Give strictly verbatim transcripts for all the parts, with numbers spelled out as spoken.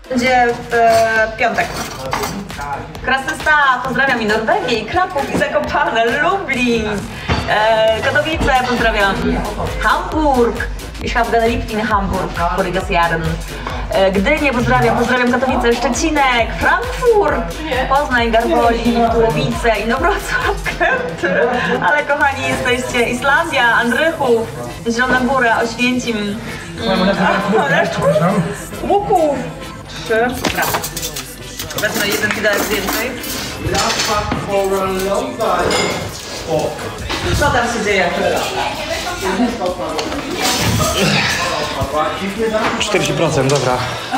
Będzie w e, piątek. Krasnystaw, pozdrawiam i Norwegię, i Kraków, i Zakopane, Lublin, e, Katowice, pozdrawiam, Hamburg, ich habe den Liebling Hamburg, voriges Jahr, e, Gdynię, pozdrawiam, pozdrawiam Katowice, Szczecinek, Frankfurt, Poznań, Garwolin, Tułowice, Inowrocław, Kęty, ale kochani jesteście, Islandia, Andrychów, Zielona Góra, Oświęcim, mm, Łuków, trzy, brawo. Wezmę jeden widelec więcej. Co tam się dzieje? czterdzieści procent, dobra.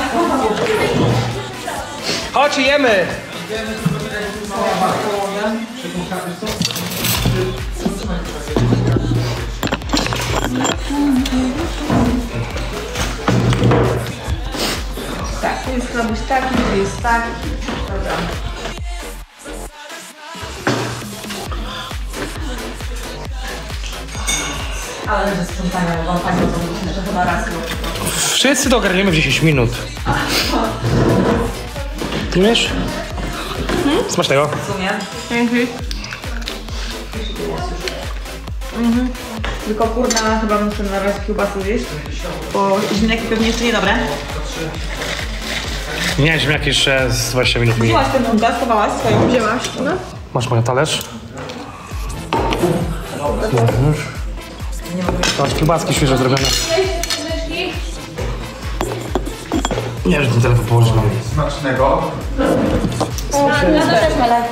Chodź, jemy! Tak, tu jest robisz taki, tu jest taki. Dobra. Ale że sprzątania mogą tak robić, że chyba raz już. Wszyscy to ogarniemy w dziesięć minut. Umiesz? Hmm? Smacznego. W sumie. Dzięki. Mhm. Tylko kurna, chyba muszę na razie kiełbasy zjeść, bo ziemniaki pewnie jeszcze niedobre. Nie, ziemniaki jeszcze z dwadzieścia minut. Wzięłaś ten funta, schowałaś swoją, wzięłaś, no? Masz moją talerz? Mhm. Masz kiełbaski świeżo zrobione. Nie wiem, że ten telefon położyć mam. Smacznego. Ja też malę.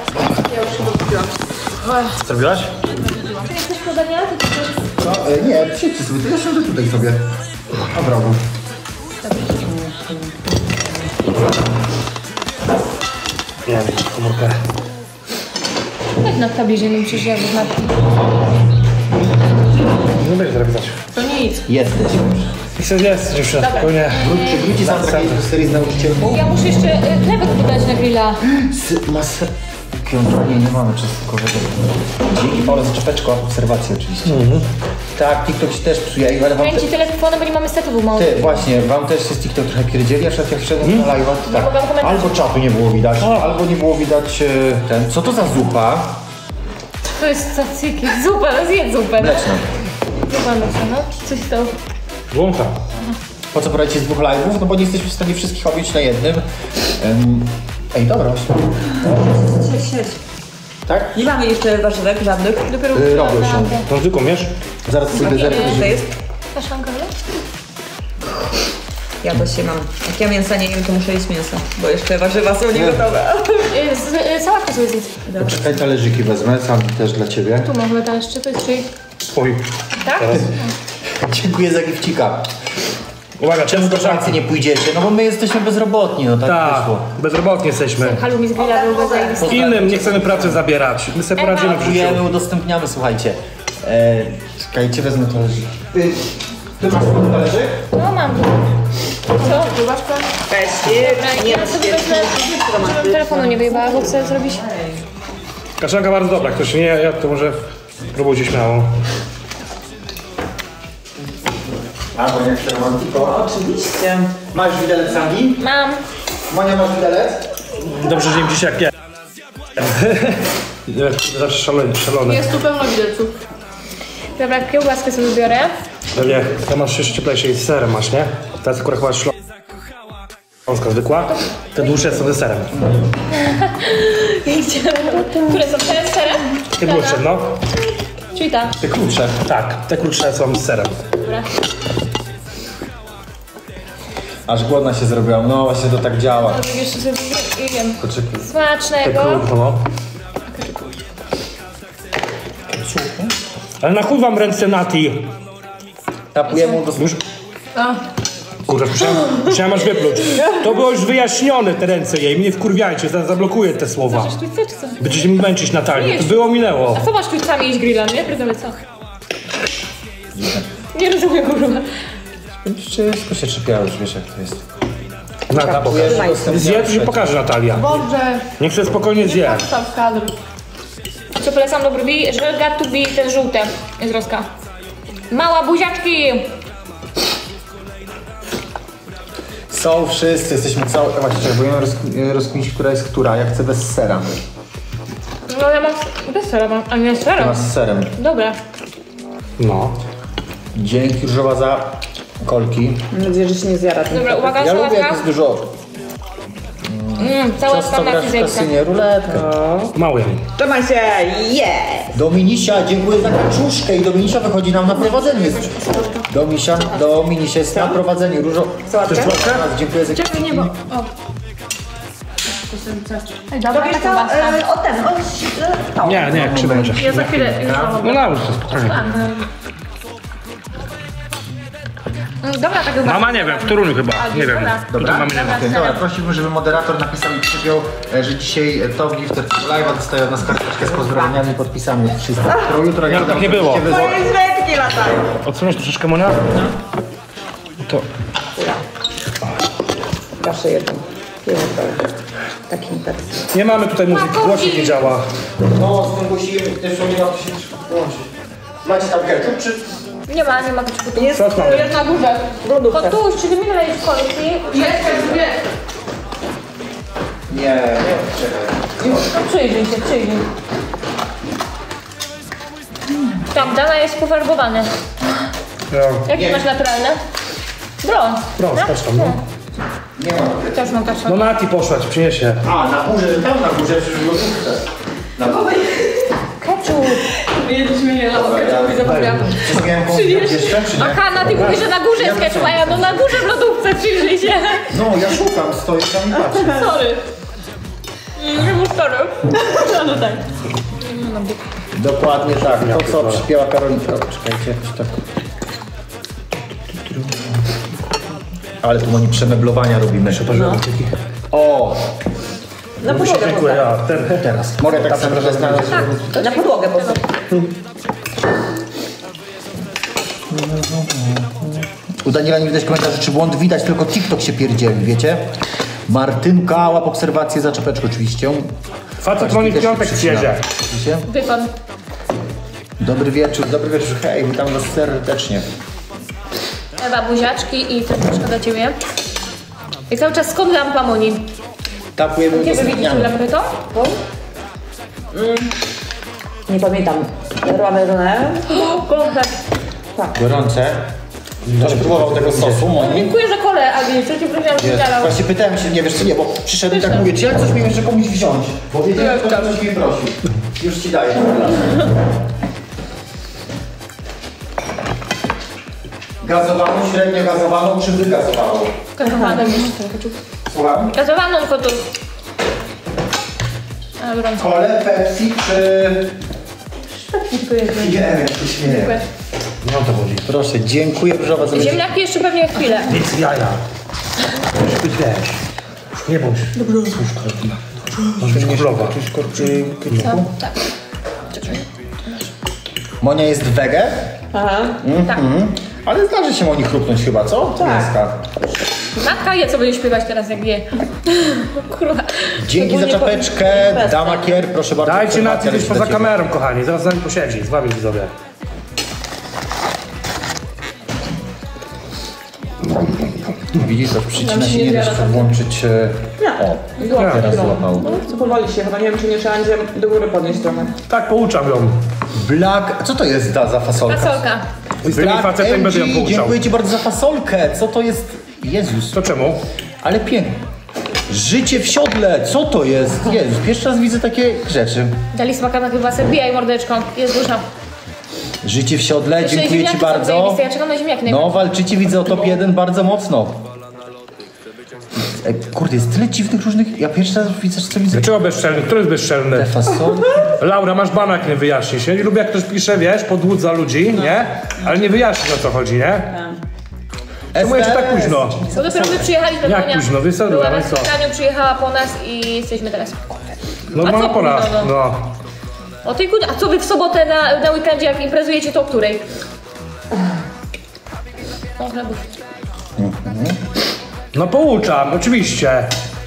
Zrobiłaś? Czy nie chcesz podania? To ty też... No, e, nie, przyjdźcie sobie, to ja siądę tutaj sobie. A w rogu. Nie wiem, komórkę. Tak na kabirze nie przecież ja wyznacznę. Nie będzie teraz widać. To nic. Jesteś już. I sobie jest, dziewczyna, spokojnie. Czy wróci za takiej serii z nauczycielką? Ja muszę jeszcze y, chlebek dodać na grilla. Masę. Nie, nie mamy czosnkowego. Dzięki Paweł za czapeczkę, obserwację oczywiście. Mhm. Tak, TikTok się też psuje, ale wam... Kręci telefonem, bo nie mamy setów mało. Ty, właśnie, wam też jest TikTok trochę pierdzieli, a przed jak wszedłem Hmm? na live'a, to tak, mogłam komentarz. albo czatu nie było widać, albo nie było widać e, ten, co to za zupa? To jest cacyki. Zupa, no zjedz zupę. Mleczna. Zupa mleczna, no. Coś to... Łąka. Po co prowadzicie z dwóch live'ów? No bo nie jesteśmy w stanie wszystkich objąć na jednym. Um, ej, dobra, Siedź, siedź. tak? Nie mamy jeszcze warzywek żadnych. Dopiero... Y, robią się. To tylko miesz? Zaraz pójdę Ile zerknąć. to jest? Kaszanka, ale? Ja to się mam. Jak ja mięsa nie jem, to muszę jeść mięso, bo jeszcze warzywa są niegotowe. Y, z- y, Sałatkę sobie zjedz. Czekaj, talerzyki wezmę, sam też dla ciebie. Tu mam chyba jeszcze, to jest czyj? Twój. Tak? Teraz. Dziękuję za gifcika. Uwaga, Czemu do pracy nie pójdziecie? No bo my jesteśmy bezrobotni, no tak Tak, wyszło. bezrobotni jesteśmy. Halu mi z grilla byłby zajebisty. Innym nie chcemy pracy zabierać. My sobie poradzimy w życiu. Dziękujemy, udostępniamy, słuchajcie. E, czekajcie, wezmę talerzyk. Ty, ty masz ten talerzyk? No mam. Co? Weź, nie, Ja sobie wezmę, żebym telefonu nie wyjebała, bo chcę zrobić... Kaszanka bardzo dobra, ktoś nie ja to może próbujcie śmiało. A, bo nie chcę romantyko. oczywiście. Masz widelec Sangi? Mam. Monia, masz widelec? Dobrze, że im dzisiaj jak ja. Zawsze szalony, szalony. Jest tu pełno widelców. Dobra, kiełbaskę sobie biorę. Pewnie, to masz jeszcze cieplejsze i z serem masz, nie? Teraz akurat chyba śląska zwykła. Te dłuższe są ze serem. Które są te z serem? Te dłuższe, no. Czyli ta. Te krótsze. Tak, te krótsze są z serem. Dobra. Aż głodna się zrobiłam, no właśnie to tak działa. Dobrze, jeszcze sobie jem. Poczekaj. Te Smacznego. krótsze, no. Ale na chuj wam ręce Nati. Tapujemy do... Już... Kurczę, musiałem, musiałem aż wypluć. To było już wyjaśnione, te ręce jej. Mnie wkurwiajcie, zaraz zablokuję te słowa. Chcesz tu chcesz, co? Będziecie mi męczyć Natalię. To było, minęło. A co masz tu sami jeść grilla, nie? Pierdolę, co? Nie rozumiem, kurwa. Wszystko się czepia już, wiesz jak to jest. Nata, zje, to się pokaże Natalia. Dobrze, Niech sobie spokojnie zje. tam w kadr. Co polecam do brwi? Że got to be ten żółte. Jest rozka. Mała buziaczki! Są wszyscy, jesteśmy całe... Właśnie, bo ja roz- rozkminić, która jest która. Ja chcę bez sera. No ja mam bez sera, mam, a nie z Ty serem. masz z serem. Dobra. No. Dzięki Różowa za kolki. Mam nadzieję, że się nie zjara. ten Dobra, kotlet. uwaga, Ja lubię, jak sałatka. jest dużo Mm, cała ciasto spanna grasz w fizyjka. kasynie, ruletkę. Mały. Trzymaj się, jest! Dominisia, dziękuję za kaczuszkę i Dominisia wychodzi nam na prowadzeniu. Jest. Domisia, Dominisia jest na prowadzeniu. Różo... Sałatkę? Chcesz słodkę? Dziękuję za Czekaj, nie, bo... O. Ej, dobra, Wiesz taka co, basta. e, o ten, o, no. Nie, nie, krzywo będzie. Ja za chwilę już mam. No na już to spokojnie. Dobra, tak chyba. Mama nie wiem, w Toruniu chyba, nie wiem. Tutaj mamy nie ma. Dobra, dobra, prosimy, żeby moderator napisał i przyjął, e, że dzisiaj e, Top Gifter Live'a dostaje od nas karteczkę z pozdrowieniami i podpisami od wszystkich. Którą jutro jak tak nie było. Moje źletki latają. Odsuniesz troszeczkę, Monia? To... Proszę jedną. Jedną to taki interes. Nie mamy tutaj muzyki, głośnik nie działa. No, z tym głosimy, też nie ma to się łączyć. Macie tam ketchup, czy... Nie ma, nie ma kaczupu. Jest Co tam? Jest na górze. lodówka. Kotuś, czy ty mi dajesz kolki? Jest, jest. Nie, nie, czekaj. No przyjrzyj się, przyjrzyj. Tam, Dana jest pofarbowane. Ja. Jakie masz naturalne? Brąz. Brąz, tak? też tam, no. Nie ma. Też mam kaszan. No Nati poszła, ci przyniesie. A, na górze, że tam na górze, przecież w lodówce. Na górze. Ketchup. Mieliśmy nie lało ketchup i zapomniałam. Czy miałem komuś jeszcze, czy nie? Aha, Nati mówi, że na górze jest ketchup, a ja no na górze w lodówce, przyjrzyj się. No, ja szukam, stoję tam i patrzę. Sorry. Nie mów sorry. No tak. Dokładnie tak, to co przyśpiewa Karolinka. Czekajcie, czy tak... Ale tu oni przemeblowania robimy. No. O! Na podłogę Dziękuję, postaw. ja ten... Teraz. Mogę tak samo znaleźć. Na podłogę postaw. U Daniela nie widać komentarzy, czy błąd widać, tylko TikTok się pierdzieli, wiecie? Martynka, łap obserwację za czapeczkę oczywiście. Facet Moni w piątek przyjedzie. Widzicie? Wykon. Dobry wieczór, dobry wieczór, hej, witam was serdecznie. Ewa, buziaczki i troszeczkę dla ciebie. I cały czas skąd lampa Moni? Tapujemy Kiedy widzicie udostępniamy. lampę to? Nie pamiętam. Jadłam jedne. Kontakt. Gorące. Ktoś próbował tego sosu, Moni? Dziękuję za kolę, Agi. Co ci prosiłam, że Jest. udzielał. Właśnie pytałem się, nie wiesz czy nie, bo przyszedł i tak mówię, czy ja coś mi jeszcze komuś wziąć? Bo wiedziałem, że ktoś mnie prosił. Już ci daję. Gazowaną, średnio gazowaną czy wygazowaną? Gazowaną jeszcze trochę czuł. Słucham? Gazowaną kotów. A, gorąco. Kole, Pepsi czy... Dziękuję. Nie wiem, jak się śmieję. Dziękuję. Nie o to chodzi. Proszę, dziękuję Różowa za Ziemniaki jeszcze pewnie chwilę. Nic jaja. Musisz być wiesz. Nie bądź. Słuszka. Masz być królowa. Co? Tak. Monia jest wege, Aha. Tak. ale zdarzy się Moni chrupnąć chyba, co? Tak. Mięska. Matka je, co będzie śpiewać teraz, jak wie. Kurwa. Dzięki za Ogólnie czapeczkę, po- dama kier, proszę bardzo. Dajcie na obserwacja gdzieś leci poza do ciebie. kamerą, kochani. Zaraz z nami posiedzi. Z wami widzowie. Widzisz, to przycina się nie da jeszcze włączyć. e, O, teraz złapał. Co powoli się, chyba nie wiem, czy nie trzeba będzie do góry podnieść trochę. Tak, pouczam ją. Black, co to jest za, za fasolka? Fasolka. I z tymi Black facetem będę ją M G, pouczał. dziękuję ci bardzo za fasolkę. Co to jest? Jezus, To czemu? ale pięknie. Życie w siodle, co to jest? Jezus, pierwszy raz widzę takie rzeczy. Dali smaka na kiełbasę, bijaj mordeczką. Jest duża. Życie w siodle, Jeszcze dziękuję ci ziemniaki są bardzo. zajebiste, ja czekam na ziemniaki. No, walczycie, widzę o top jeden bardzo mocno. E, kurde, jest tyle dziwnych różnych... Ja pierwszy raz widzę, co widzę. Dlaczego bezczelny? Kto jest bezczelny? Te fasolki. Laura, masz banak, nie wyjaśni się. Nie lubię, jak ktoś pisze, wiesz, podłudza ludzi, nie? Ale nie wyjaśni, o co chodzi, nie? Czemu jeszcze tak późno? Bo dopiero my przyjechaliśmy do Jak Konia. późno? Wy co, Była no na i co? spotkaniu, przyjechała po nas i jesteśmy teraz. No A co ma pora. późno, no? No. O tej kudy, a co wy w sobotę na, na weekendzie, jak imprezujecie, to o której? O, chlebów. No pouczam, oczywiście.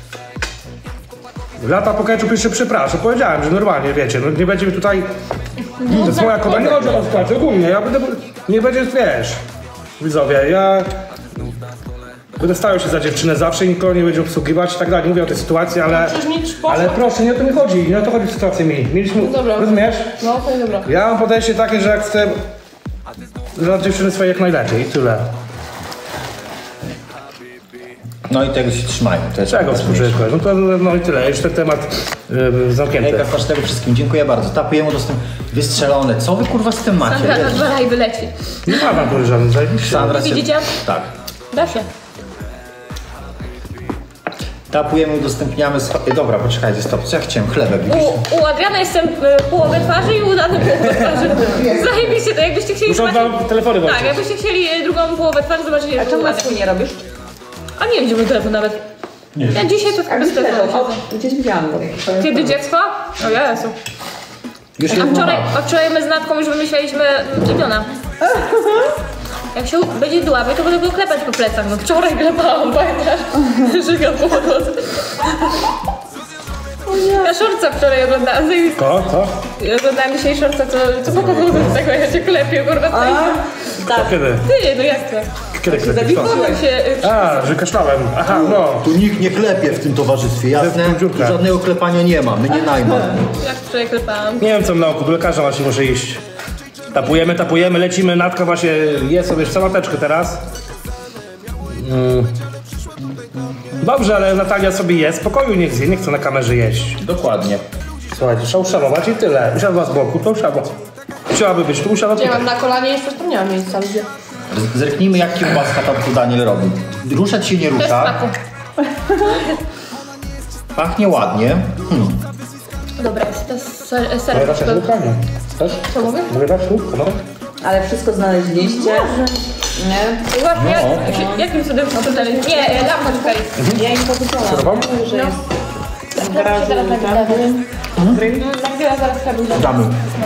Lata po ketchup jeszcze przepraszam. Powiedziałem, że normalnie, wiecie, no nie będzie tutaj... To jest moja koda, nie chodzi o skład, ogólnie, ja będę... Nie będzie, wiesz... Widzowie, ja... Będę starał się za dziewczynę zawsze i nikogo nie będzie obsługiwać i tak dalej. Nie mówię o tej sytuacji, ale... Przecież mi poszło. Ale proszę, nie o to mi chodzi, nie o to chodzi w sytuacji mi. Mieliśmy... dobra. Rozumiesz? No, to dobra. Ja mam podejście takie, że jak chcę dla dziewczyny swojej jak najlepiej i tyle. No i tego się trzymają. To jest Czego współczuję? No to no i tyle, już ten temat yy, zamknięty. Ejka, kosz tego wszystkim, dziękuję bardzo. Tapujemy udostęp... Wystrzelone. Co wy kurwa z tym macie? Sandra na dwa live leci. Nie ma tam tu żadnych zajebiście. Sandra się... Widzicie? Tak. Da się. Tapujemy, udostępniamy... Scho- Dobra, poczekajcie, stop. Co ja chciałem? Chlebek. U, u Adriana jestem y, połowę twarzy i u Dany połowę twarzy. Zajebiście, to jakbyście chcieli Muszą zobaczyć... dwa telefony Tak, włączyć. jakbyście chcieli y, drugą połowę twarzy, zobaczycie... A czemu na swój nie robisz? A nie wiem, gdzie mój telefon nawet. Nie. Ja dzisiaj to bez telefonu siedzę. Gdzieś widziałam go. Kiedy dziecko? O Jezu. Już A jest wczoraj, mama. a wczoraj my z Natką już wymyślaliśmy imiona. Jak się u- będzie dławił, to będę go klepać po plecach. No wczoraj klepałam, pamiętasz? Żygam po podłodze. Ja szorca wczoraj oglądałam. zajebiście. Co? Co? Oglądałam dzisiaj szorca, co, co pokazało z tego, ja cię klepię, kurwa. To kiedy? Ty, no jak to? Kiedy kiedy? Co? Powiem się... y, A, że kaszlałem. Aha, no. Tu nikt nie klepie w tym towarzystwie, jasne? Ze w tą dziurkę. Tu żadnego klepania nie ma, my nie najma. Jak wczoraj klepałam. Nie wiem co na oku, do lekarza właśnie muszę iść. Tapujemy, tapujemy, lecimy, Natka właśnie je sobie sałateczkę teraz. Mm. Dobrze, ale Natalia sobie je, spokoju niech zje, nie chce na kamerze jeść. Dokładnie. Słuchajcie, trzeba uszanować i tyle. Usiadła z boku, to usiadła. Chciałaby być, tu usiadła Ja tutaj. mam na kolanie jeszcze, to nie mam miejsca, ludzie. Z- Zerknijmy jak kiełbaska tam tu Daniel robi. Ruszać się nie Bez rusza, smaku. pachnie ładnie. Hmm. Dobra, to jest ser, Mogę ser, dać to... łukanie. Też? Co mówię? Mogę dać łuk? No. Ale wszystko znaleźliście? Nie? Właśnie, jak, jak, jakim cudem są tutaj? Nie, lampę tutaj. Ja im powiedziałam, Kierowam? że jest w garażu Zaraz tam. Nagrywa zaraz kabel. Damy.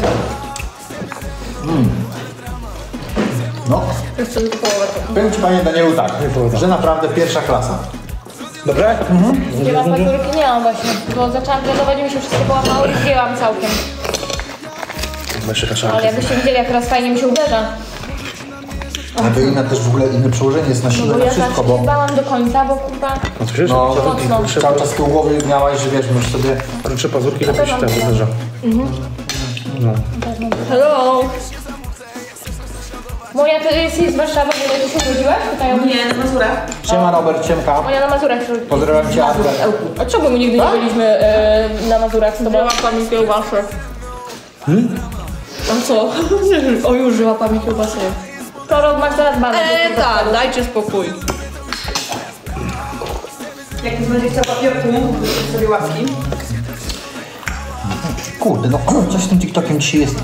Mm. No, Jeszcze tylko połowę. powiem ci panie Danielu tak, że naprawdę pierwsza klasa. Dobre? Nie mam fakturki, nie mam właśnie, bo zaczęłam trenować i mi się wszystko połamało i zdjęłam całkiem. Jeszcze kaszanki. Ale jakbyście widzieli, jak teraz fajnie mi się uderza. A to inna też w ogóle inne przełożenie jest na No siłę, bo na ja wszystko, tak bo bałam do końca, bo kurwa... No słyszysz? no, mocno. cały czas tył głowy miałaś, że wiesz, możesz sobie... Trzy pazurki lepiej się ten uderza. Hello! Moja to jest, jest z Warszawy, bo ty się urodziłaś? Pytają mnie. Nie, z Mazura. Siema Robert, ciemka. Moja na Mazurach się urodziła. Pozdrawiam cię, Artur. A czemu my nigdy nie byliśmy e, na Mazurach z tobą? Żyła pani kiełbasę. Hmm? A co? O już żyła pani kiełbasę. Karol, masz zaraz banę. Eee, tak, dajcie spokój. Jak nie będzie chciał papierku, to sobie łapki. Kurde, no coś z tym TikTokiem dzisiaj jest.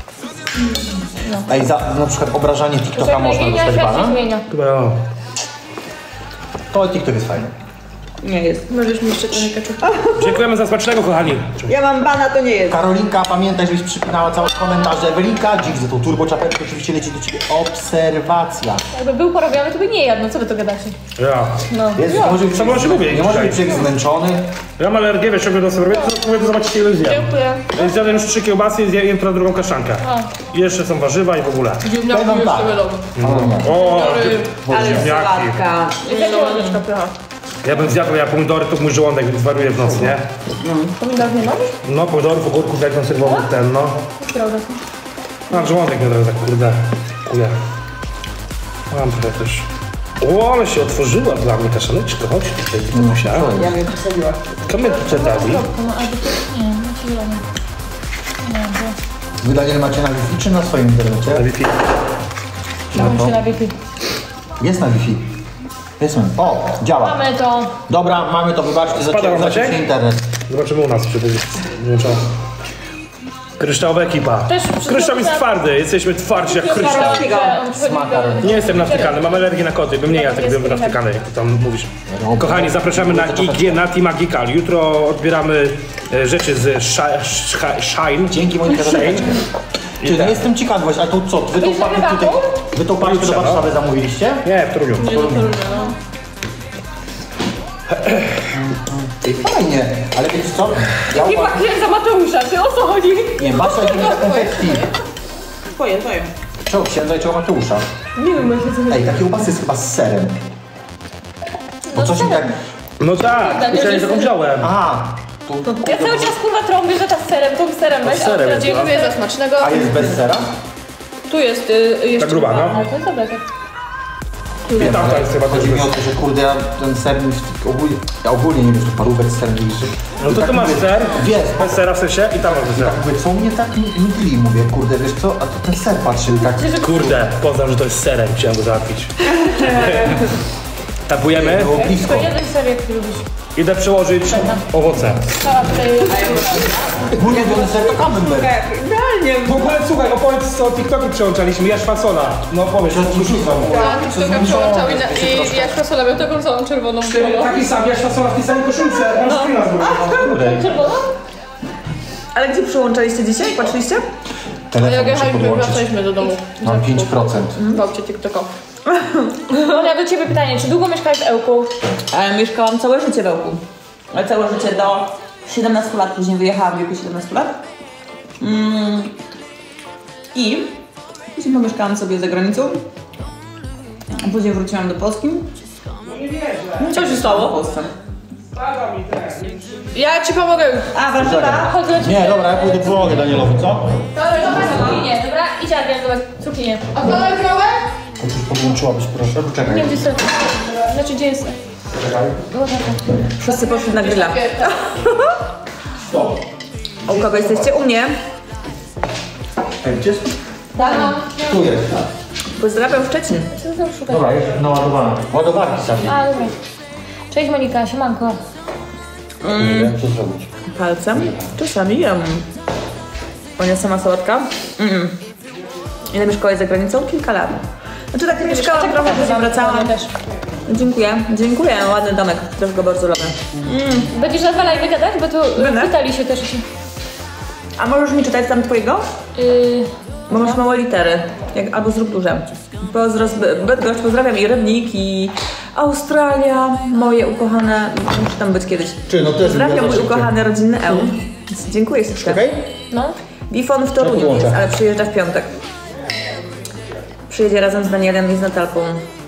Ej, za na przykład obrażanie TikToka można Zmienia, dostać świat się bana? zmienia. Chyba ja. To TikTok jest fajny. Nie jest. Możesz mi jeszcze trochę keczupu. Dziękujemy za smacznego, kochani. Ja mam bana, to nie jest. Karolinka, pamiętaj, żebyś przypinała całe komentarze. Ewelika, dzik za tą turbo czapeczkę, oczywiście leci do ciebie obserwacja. Jakby był porobiony, to by nie jadł, no co wy to gadacie? Ja. No. Jest, nie może być, Co może mówię nie może być dzisiaj? człowiek zmęczony. Ja mam alergię, wiesz, czego do sobie robię, to mówię, to zobaczycie ile zjem. Dziękuję. Zjadłem już trzy kiełbasy i zjem teraz drugą kaszankę. I jeszcze są warzywa i w ogóle. Powiem wam tak. O, ty- Ale ziemniaki. sałatka. Jaka ładeczka pycha. Ja bym zjadł ja pomidory, to mój żołądek zwariuje w nocy, nie? Pomidor nie lubisz? No, pomidorów, ogórków, jak konserwowych ten, no. Prawda. No, żołądek mnie trochę tak, kurde, kuje. Mam trochę też. O, ale się otworzyła dla mnie kaszaneczka, chodź tutaj, to musiałem. Ja bym posadziła. Kamierce dali. No albo to... Nie, na zielony. Nie, Wy Daniel macie na Wi-Fi czy na swoim internecie? Na Wi-Fi. bo... Mam się na Wi-Fi. Jest na Wi-Fi. Jest na O, działa. Mamy to... Dobra, mamy to, wybaczcie, Spada wam zaciął Maciek? się internet. Zobaczymy u nas, czy będzie włączone. Kryształowa ekipa. Też Kryształ jest twardy, jesteśmy twardzi jak kryształ. Smakar. Nie jestem naftykany, mam alergię na koty, bym nie jadł, tak bym naftykany, jak ty tam mówisz. Kochani, zapraszamy na I G Nati Magical. Jutro odbieramy e, rzeczy z Shi- Shi- Shine. Dzięki Monika za teczkę. Ty, no jestem ciekaw właśnie, ale to co? Wy tą paczkę tutaj, wy tą paczkę do Jutrze, no. Warszawy zamówiliście? Nie, w Toruniu. Ej, fajnie, ale wiecie co? Ja Nie uważam, pakuję za Mateusza, ty o co chodzi? nie, Basia jest na konfetti. Twoje, twoje. Czego księdza i czego Mateusza? Nie wiem, jak się Ej, ta kiełbasa jest chyba z serem. No Coś mi tak... No tak, myślałem, że taką wziąłem. Aha. Tu, Ja cały czas kurwa trąbię, że ta z serem, tą z serem weź, z serem a jest, dziękuję za smacznego. a jest bez sera? Tu jest y, jeszcze... Ta gruba, no. Ale to jest dobre, tak. I tam to jest chyba Chodzi też mi o bez. to, że kurde, ja ten ser mi w- ogólnie... Ja ogólnie nie wiem, że parówek z serem liczy. No to tu masz ser, Wiesz, bez sera w sensie i tam masz ser. mówię, co mnie tak mydli, mówię, kurde, wiesz co, a to ten ser patrzy i tak... Kurde, poznam, że to jest serem, chciałem go załatwić. Tapujemy. Było blisko. To jeden ser, jak ty lubisz. Idę przełożyć owoce. Cała tutaj... Mój ulubiony ser to camembert. W ogóle słuchaj, opowiedz co TikToki przełączaliśmy, jasz fasola. No powiedz, co ci rzucam. TikToka przełączał i, na, i jak fasola miał taką całą czerwoną Cztery, kolor. taki sam, jasz fasola w tej samej koszulce. Masz screena zrobić. Czerwona? Ale gdzie przyłączaliście dzisiaj? Patrzyliście? A Telefon jak muszę jechaliśmy, podłączyć. wracaliśmy do domu. Mam pięć procent. Bałcie TikToka. Ola, do ciebie pytanie, czy długo mieszkałeś w Ełku? E, mieszkałam całe życie w Ełku. Ale całe życie do siedemnastu lat, później wyjechałam w wieku siedemnastu lat. Mm. I później pomieszkałam sobie za granicą. A później wróciłam do Polski. Co się stało w Polsce? Ja ci pomogę. A, warzywa? Chodź do ciebie. Nie, dobra, ja pójdę pomogę Danielowi, co? Dobra, dobra, cukinie, dobra? Idź Adrian, zobacz, cukinie. A kolor białe? To już podłączyłabyś, proszę, poczekaj. Nie wiem, gdzie jest. Znaczy, gdzie jest? Wszyscy poszli na grilla. A u kogo jesteście? U mnie. Ej, gdzie jest? Tak. Tu jest. Pozdrawiam Szczecin. Co tam szukać? Dobra, jest naładowane. Ładowarki sami. A, dobra. Cześć Monika, siemanko. Nie wiem, co zrobić. Palcem? Czasami jem. Moja sama sałatka? Mm. Ile mieszkałaś za granicą? Kilka lat. Znaczy tak mieszkałam trochę, później wracałam. też. Dziękuję, dziękuję. Ładny domek, też go bardzo lubię. Będziesz na dwa live gadać? Bo tu Będę. pytali się też. A możesz mi czytać tam twojego? Yy, Bo masz małe litery. Jak, albo zrób duże. Pozdro z By- Bydgoszcz, pozdrawiam i Rybnik, i Australia, moje ukochane, muszę tam być kiedyś. Czy, no też Pozdrawiam lubię mój szybciej. ukochany rodzinny Eł. Dziękuję ślicznie. Okej? no. Bifon w Toruniu podłączę. jest, ale przyjeżdża w piątek. Przyjedzie razem z Danielem i z Natalką.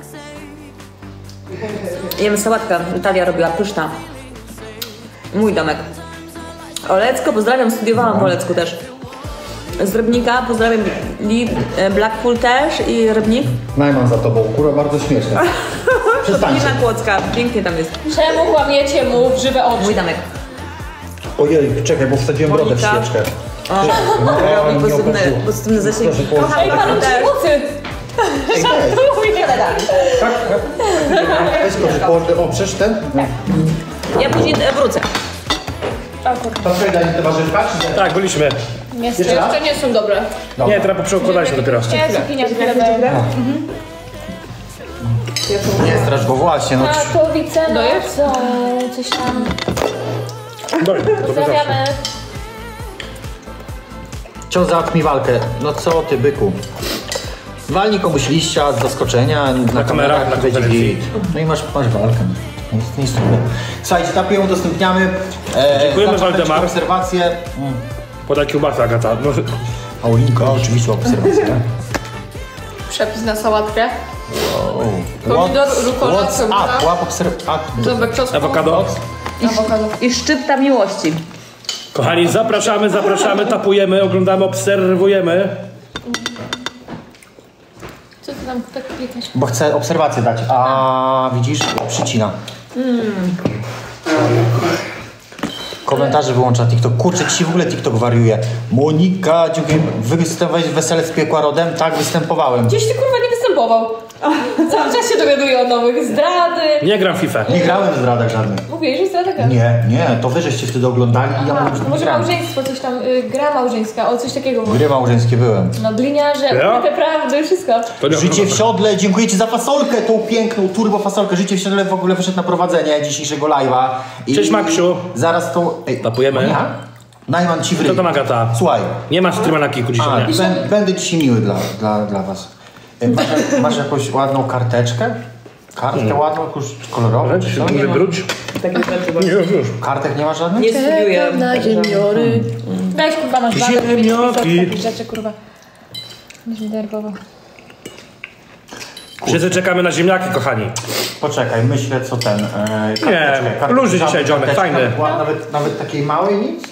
Jemy sałatkę, Natalia robiła, pyszna. Mój domek. Olecko, pozdrawiam, studiowałam w Olecku też. Z Rybnika, pozdrawiam Li, Blackpool też i Rybnik. Najman za tobą, kurwa, bardzo śmieszne. Przestańcie. Lina Kłodzka, pięknie tam jest. Czemu kłamiecie mu w żywe oczy? Mój domek. Ojej, czekaj, bo wsadziłem brodę w Monika. świeczkę. O, No, robi nie pozytywny, opłaciło. pozytywny zasięg. Proszę połączyć. Kocham Ej, panu też. mocy! Ej, weź. Weź proszę, położę, o, przecież ten? No. Ja później e, wrócę. To co, daj te warzywka, czy nie? Tak, byliśmy. Jeszcze, Jeszcze raz? jeszcze nie są dobre. Nie, teraz poprzekładać się dopiero. Nie, cukinia chwilę. Nie strasz go, właśnie, no. Katowice nocą, coś tam. Dobra, to wystarczy. Pozdrawiamy. Ciąg załatw mi walkę. No co ty, byku? Walnij komuś liścia z zaskoczenia na, kamerach, na będzie konferencji. git. No i masz, masz walkę. Nic, nic trudnego. Słuchajcie, tapę ją udostępniamy. E, Dziękujemy, zaczynamy Waldemar. obserwacje. Mm. Podaj kiełbasę, Agata. No, Paulinko, oczywiście obserwacje. Przepis na sałatkę. Oh. Pomidor, rukola, What's cebula. up? Łap obserwacje. Ząbek czosnku. awokado. Awokado. I szczypta miłości. Kochani, zapraszamy, zapraszamy, tapujemy, oglądamy, obserwujemy. Co ty tam tak klikasz? Bo chcę obserwację dać. A widzisz? Przycina. Komentarze wyłącza TikTok. Kurczę, dzisiaj w ogóle TikTok wariuje. Monika, dziękuję. Występowałeś w Wesele z piekła rodem? Tak, występowałem. Gdzieś ty kurwa nie występował. Cały czas się dowiaduję o nowych zdrady. Nie gram w FIFA. Nie grałem w zdradach żadnych. Mówię, że zdrada gra. Nie, nie, to wy żeście wtedy oglądali i ja Aha, mówię, że nie może grałem. małżeństwo, coś tam, y, gra małżeńska, o coś takiego było. Gry małżeńskie byłem. No gliniarze, Ja? ukryte prawdy, wszystko. To nie Życie w siodle, dziękuję ci za fasolkę, tą piękną turbo fasolkę. Życie w siodle w ogóle wyszedł na prowadzenie dzisiejszego live'a. I Cześć, Maksiu. Zaraz tą... Ej, Tapujemy. Monia? Najman ci w ryj. Co to Agata? Słuchaj, Nie masz streama na kiku dzisiaj, a, nie? bę- będę dzisiaj miły dla, dla, dla was. E, Masz, masz jakąś ładną karteczkę? Kartkę ładną, jakąś kolorową? Może czy się co? nie wybróć? Takie rzeczy, bo Nie, już, już. Kartek nie masz żadnych? nie studiuję. Na ziemiory. Weź kurwa, masz bagę, Ziemioki. takich rzeczy kurwa. Będziesz mi denerwował. Wszyscy czekamy na ziemniaki, kochani. Poczekaj, myślę co ten... E, Nie, luźny dzisiaj dzionek, fajny. Nawet, nawet takiej małej nic?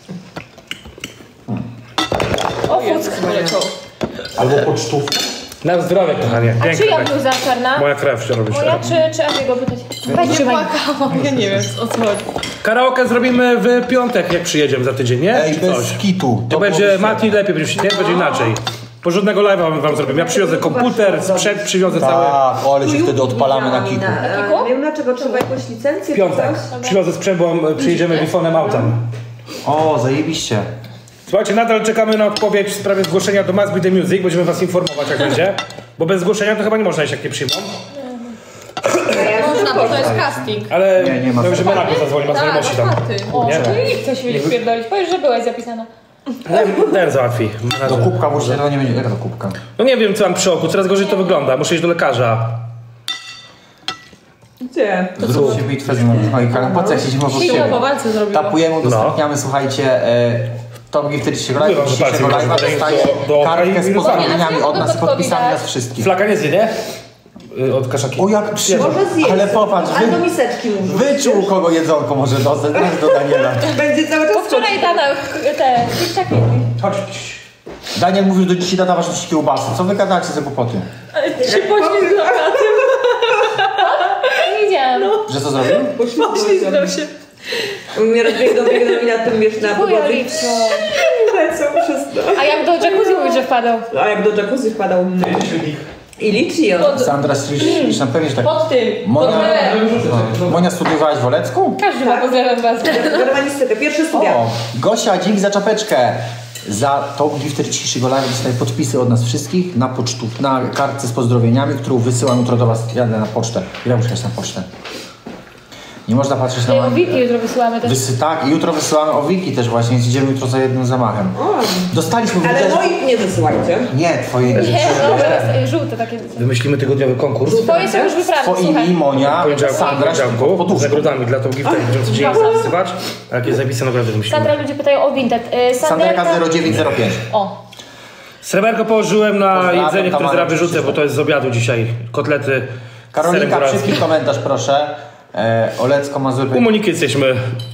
O, fuck. Albo pocztówka? Na zdrowie, kochanie. A Piękne. czyja bluza czarna? Moja krew się robi. Moja czy, czy Abiego pytać? Weź trzymaj. Ja nie wiem, o co chodzi. Karaoke zrobimy w piątek, jak przyjedziemy za tydzień, nie? Ej, Czy bez coś? kitu. To będzie Mati lepiej, będzie, nie? Będzie inaczej. Porządnego live'a wam zrobimy. Ja przywiozę komputer, sprzęt przywiozę cały. Tak, ale się wtedy odpalamy na kitu. Nie wiem dlaczego, trzeba jakąś licencję Piątek. czy coś? Przywiozę sprzęt, bo przyjedziemy bifonem autem. O, zajebiście. Słuchajcie, nadal czekamy na odpowiedź w sprawie zgłoszenia do Must Be The Music. Będziemy was informować, jak będzie. Bo bez zgłoszenia to chyba nie można iść, jak nie przyjmą. Można, bo to jest casting. Ale Nie, nie ma to już sensu. Monaco zadzwoni, ma znajomości tam. otwarty. O, Nie? no i chcesz mi spierdolić. Powiedz, że byłaś zapisana. Ten, ten załatwi. Do kubka muszę, to nie będzie, jak do kubka? No nie wiem, co mam przy oku, coraz gorzej to wygląda. Muszę iść do lekarza. Gdzie? Zróbcie bitwę z Majkami. Po co jak siedzimy obok Siła po siebie? walce zrobiła. Tapujemy, udostępniamy, słuchajcie, e, Top Gifty dzisiejszego live'a, Mówię, że dzisiejszego palce live'a do- dostaje do oka kartkę i z wirusami. pozdrowieniami od nas, z podpisami nas wszystkich. Flaka nie zje, nie? Y, Od kaszaki. O jak przyjemnie, Może zjeść. ale popatrz, Albo wy, miseczki mówi. wyczuł kogo jedzonko może dostać, teraz do Daniela. Będzie cały czas Wczoraj dana te dzieciaki. Chodź. Daniel mówił do dzisiaj tata wasz nosić kiełbasy, co wy gadacie za głupoty? Się poślizgnął na tym. Nie widziałam. Że co zrobił? Poślizgnął się. Mnie rozbiegną, biegną mi na tym, wiesz, na Chuj, podłodze. Oliwcio. Lecą wszystko. A jak do jacuzzi mówisz, że wpadał? A jak do jacuzzi wpadał. I liczy ją. Sandra Strisz, na pewno, że tak. Pod tym. Monia, Pod no. Monia studiowałaś w Olecku? Każdy ma, pozdrawiam was. Germanistykę, pierwszy studia. O, Gosia, dzięki za czapeczkę. Za Top Gifter dzisiejszego live dostaje podpisy od nas wszystkich na pocztów, na kartce z pozdrowieniami, którą wysyłam jutro do was. Jadę na pocztę. Ile muszę jechać na pocztę? Nie można patrzeć na... O Wiki jutro wysyłamy też. Wysy, tak, i jutro wysyłamy o Wiki też właśnie, więc idziemy jutro za jednym zamachem. Dostaliśmy... Ale widać- moich nie wysyłajcie. Nie, twoje nie. Nie, no to jest żółte takie. Wymyślimy tygodniowy konkurs. Twoje są już wyprawy, Twoimi, słuchaj. Monia, Poniedziałku, Sandra, poniedziałku, z poduszką. nagrodami dla Top Gifta. Będziemy co dzień zapisywać. A jakie zapisy naprawdę wymyślimy. Sandra, ludzie pytają o Vinted. Y, Sandreka Sanderka... zero dziewięć zero pięć. O. Sreberko położyłem na Pozdrawiam, jedzenie, które Tamara, zaraz wyrzucę, wszystko. bo to jest z obiadu dzisiaj. Kotlety z serem Karolinka, góralskim. szybki komentarz proszę. E, Olecko, Mazurek. U Moniki jesteśmy.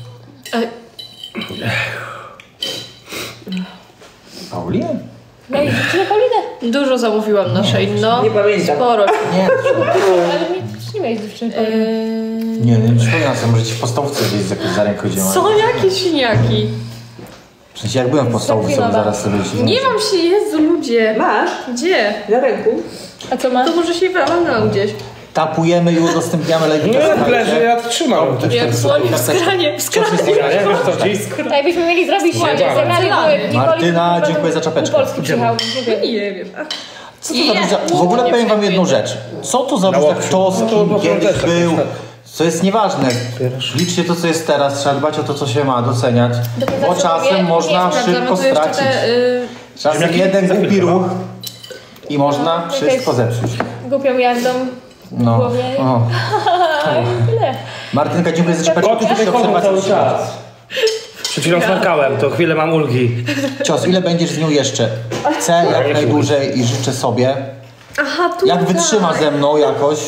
Paulinę? No i dziewczynę Paulinę. Dużo zamówiłam naszej, no. Nie pamiętam. Sporo. Nie, Ale nie, nie miałeś dziewczyny Pauliny. Eee, nie, nie przypominam sobie, może ci w podstawówce gdzieś z jakiejś za ręką działają. są jakieś siniaki. W sensie jak byłem w podstawówce, to Zakwinowa. zaraz sobie się... Nie mam się, Jezu, ludzie. Masz? Gdzie? Na ręku? A co ma? To może się wałam gdzieś. Tapujemy i udostępniamy live. Nie, leży, ja trzymam. Jak słoń w skranie, w skranie. Ja nie wiesz co ci? Tak, byśmy mieli zrobić Ładnie. zebrali były Martyna, dziękuję za czapeczkę. Polski przyjechał. Dziękuję. Nie wiem. Co to za różnica? W ogóle powiem wam jedną rzecz. Co to za różnica, łokciu. kto z No to kim po kiedyś protestach był? też, tak. Co jest nieważne. Liczcie to, co jest teraz. Trzeba dbać o to, co się ma, doceniać. Bo czasem można szybko stracić. y, Czasem jeden głupi ruch i można wszystko zepsuć. Głupią jazdą w No. głowie. O. I tyle. Martynka, dziękuję za czapeczkę. Koty tutaj chodzą cały czas. Przed chwilą smarkałem, to chwilę mam ulgi. Cios, ile będziesz z nią jeszcze? Chcę jak najdłużej i życzę sobie. Aha, tu Jak wytrzyma ze mną jakoś,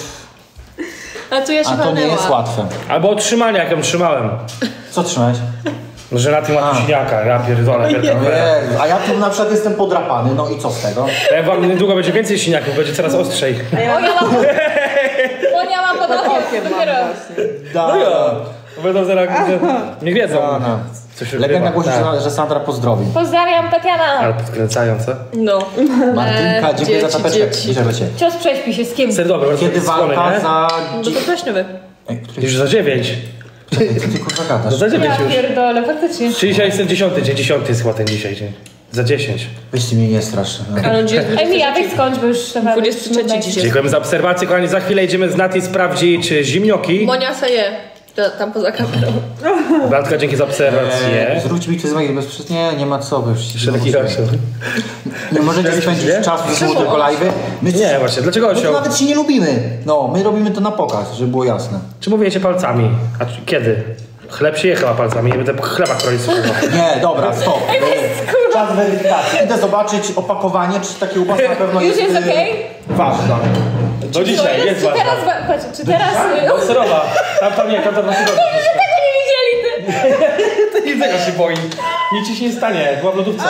A tu ja się a to nie walnęłam. jest łatwe. Albo otrzymania, jak ją trzymałem. Co trzymałeś? Że na tym ma tu siniaka, ja pierdolę. Jezu, a ja tu na przykład jestem podrapany, no i co z tego? Jak wam niedługo będzie więcej siniaków, będzie coraz ostrzej. O, ja mam... O, ja mam pod okiem dopiero. Da, No ja. Będą zaraz, nie wiedzą. da, da. Co się Legenda odbywa. głosi, Tak. że, że Sandra pozdrowi. Pozdrawiam, Tatiana. Ale podkręcają, co? No. Martynka, dziękuję za dzieci, czapeczkę. dzieci. Bierzemy cię. Cios prześpi się z kim? Ser dobry, Kiedy walka za... No to pleśniowy. Ej, który... Już za dziewięć. Co ty kurwa No gadasz? za dziewięć Ja już. pierdolę, faktycznie. Czyli dzisiaj jest ten dziesiąty dzień, dziesiąty jest chyba ten dzisiaj dzień. Za dziesięć. Weźcie mnie nie strasz. No. Ale gdzie Ej, Mija, weź skończ, bo już naprawdę... dwudziesty trzeci dzisiaj. Dziękujemy za obserwację, kochani. Za chwilę idziemy z Nati sprawdzić zimnioki. Monia se je. Ta- Tam poza kamerą. Bartka, dzięki za Eee, obserwację. Zwróć mi to z mojej bezprzednie. Nie, nie ma co. Wy przecież Szeregi nie, osioł. nie możecie spędzić nie? czasu ze sobą tylko live'y. My Nie, właśnie, dlaczego my to osioł? nawet się nie lubimy. No, my robimy to na pokaz, żeby było jasne. Czy mówicie palcami? A czy- kiedy? Chleb się je chyba palcami, nie będę chleba kroić suchego. Nie, dobra, stop. Czas weryfikacji. Idę zobaczyć opakowanie, czy takie ubas na pewno Już jest... jest y, okej? Ważne. Do dzisiaj, jest Czy ważna. teraz, wa- patrz, czy teraz... No, serowa. Tam, tam nie, tam tam tam Tego nie widzieli, ty! To nie tego się boi. Nic ci się nie stanie, była w lodówce.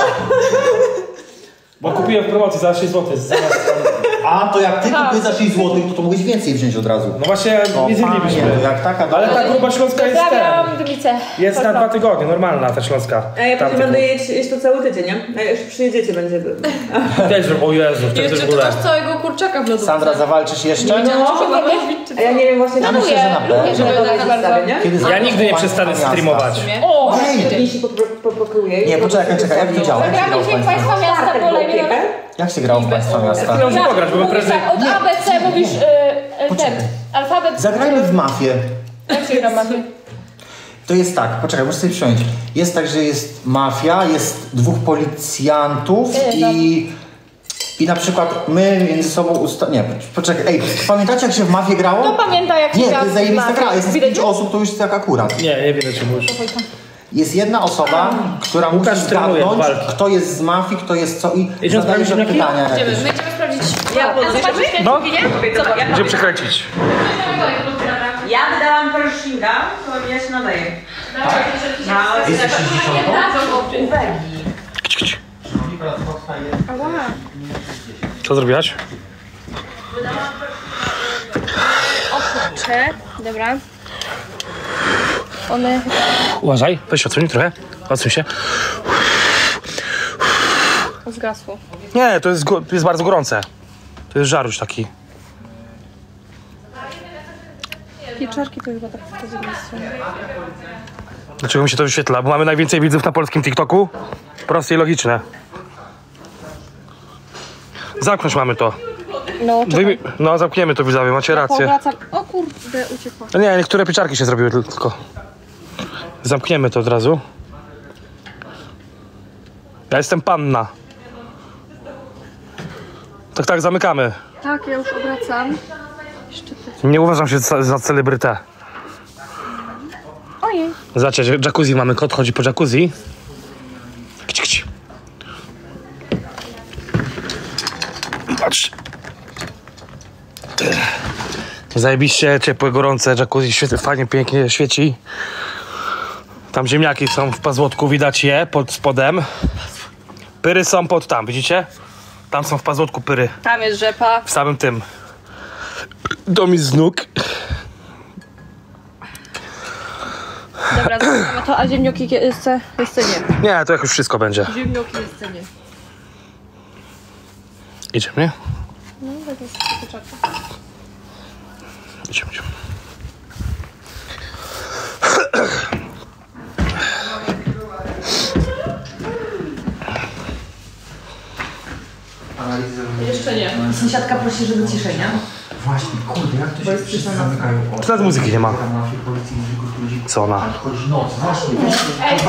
Bo kupiłem w promocji za sześć złotych. Zamiast tam... A, to jak ty kupiłeś za sześć złotych, to, to mogłeś więcej wziąć od razu. No właśnie, O, nie zjedlibyśmy. panie, to jak taka... Ale ta gruba śląska jest ten. Pozdrawiam Dymicę. Jest na dwa tygodnie, normalna ta śląska. A ja Tam później będę jeść, jeść to cały tydzień, nie? A już przyjedziecie będzie. Też, o Jezu, wtedy Jeszcze też ty górę. masz całego kurczaka w lodówce. Sandra, zawalczysz jeszcze? A ja nie wiem właśnie, Ja myślę, że na pewno. Żeby to tak bardzo. zostawię, nie? Kiedy Ja nigdy nie przestanę Państwa streamować. O! Miasta. Dzień się popakuje. Nie, poczekaj, czekaj, jak to działa? Jak się grało Zagramy w się Państwa Państwa Miasta po Lejmie. Jak się grało w Państwa Miasta? Ja muszę pograć, bo bym Mówisz prędzej... tak, od A B C mówisz y, y, ten, alfabet... Zagrajmy w mafię. Jak się gra mafię? To jest tak, poczekaj, muszę sobie przyjąć. Jest tak, że jest mafia, jest dwóch policjantów i... I na przykład my między sobą usta... Nie, poczekaj, ej, pamiętacie jak się w mafię grało? Kto pamięta jak się Nie, gra to jest w zajebista mafię? gra, jest Widać? pięć osób, to już tak akurat. Nie, nie wiem, czemu już. Jest jedna osoba, która musi Łukasz trenuje zgadnąć, walki. kto jest z mafii, kto jest co i Idziemy zadajesz sprawdzić pytania Idziemy, jakieś. my idziemy sprawdzić. Ja A zobaczysz ten No. nie? Gdzie przekręcić? Ja wydałam Pershinga, to ja się nadaję. No, Jesteś sześćdziesiątką? uwagi. Co zrobiłaś? Kurczę, dobra. One... Uważaj, weź odsuń trochę. Odsuń się. Zgasło. Nie, to jest, go- to jest bardzo gorące. To jest żaruś taki. Pieczarki to chyba tak z jednej strony. Dlaczego mi się to wyświetla? Bo mamy najwięcej widzów na polskim TikToku? Proste i logiczne. Zamknąć mamy to. No, czekaj. Wyjmij- No, zamkniemy to, widzowie, macie rację. Powracam. O kurde, uciekła. No nie, niektóre pieczarki się zrobiły tylko. Zamkniemy to od razu. Ja jestem panna. Tak, tak, zamykamy. Tak, ja już obracam. Jeszcze ty. Nie uważam się za, za celebrytę. Ojej. Zobaczcie, że jacuzzi mamy, kot chodzi po jacuzzi. Kci, kci. Patrz. Zajebiście ciepłe, gorące jacuzzi, świetnie, fajnie, pięknie świeci. Tam ziemniaki są w pazłotku, widać je pod spodem. Pyry są pod tam, widzicie? Tam są w pazłotku pyry, Tam jest rzepa. w samym tym. Dom mi z nóg. Dobra, zrobimy to, a ziemnioki jeszcze, jeszcze nie. Nie, to jak już wszystko będzie. Ziemnioki jeszcze nie. Idziemy, nie? No, tak jest pieczarka. Idziemy, idziemy. Jeszcze nie. Sąsiadka prosi, żeby ciszej, nie? Właśnie, kurde, jak to się wszyscy zamykają oczy? Teraz muzyki nie ma. Mafii, policji, muzyków, ludzi. Co ona? Chodzi noc, właśnie. Ej,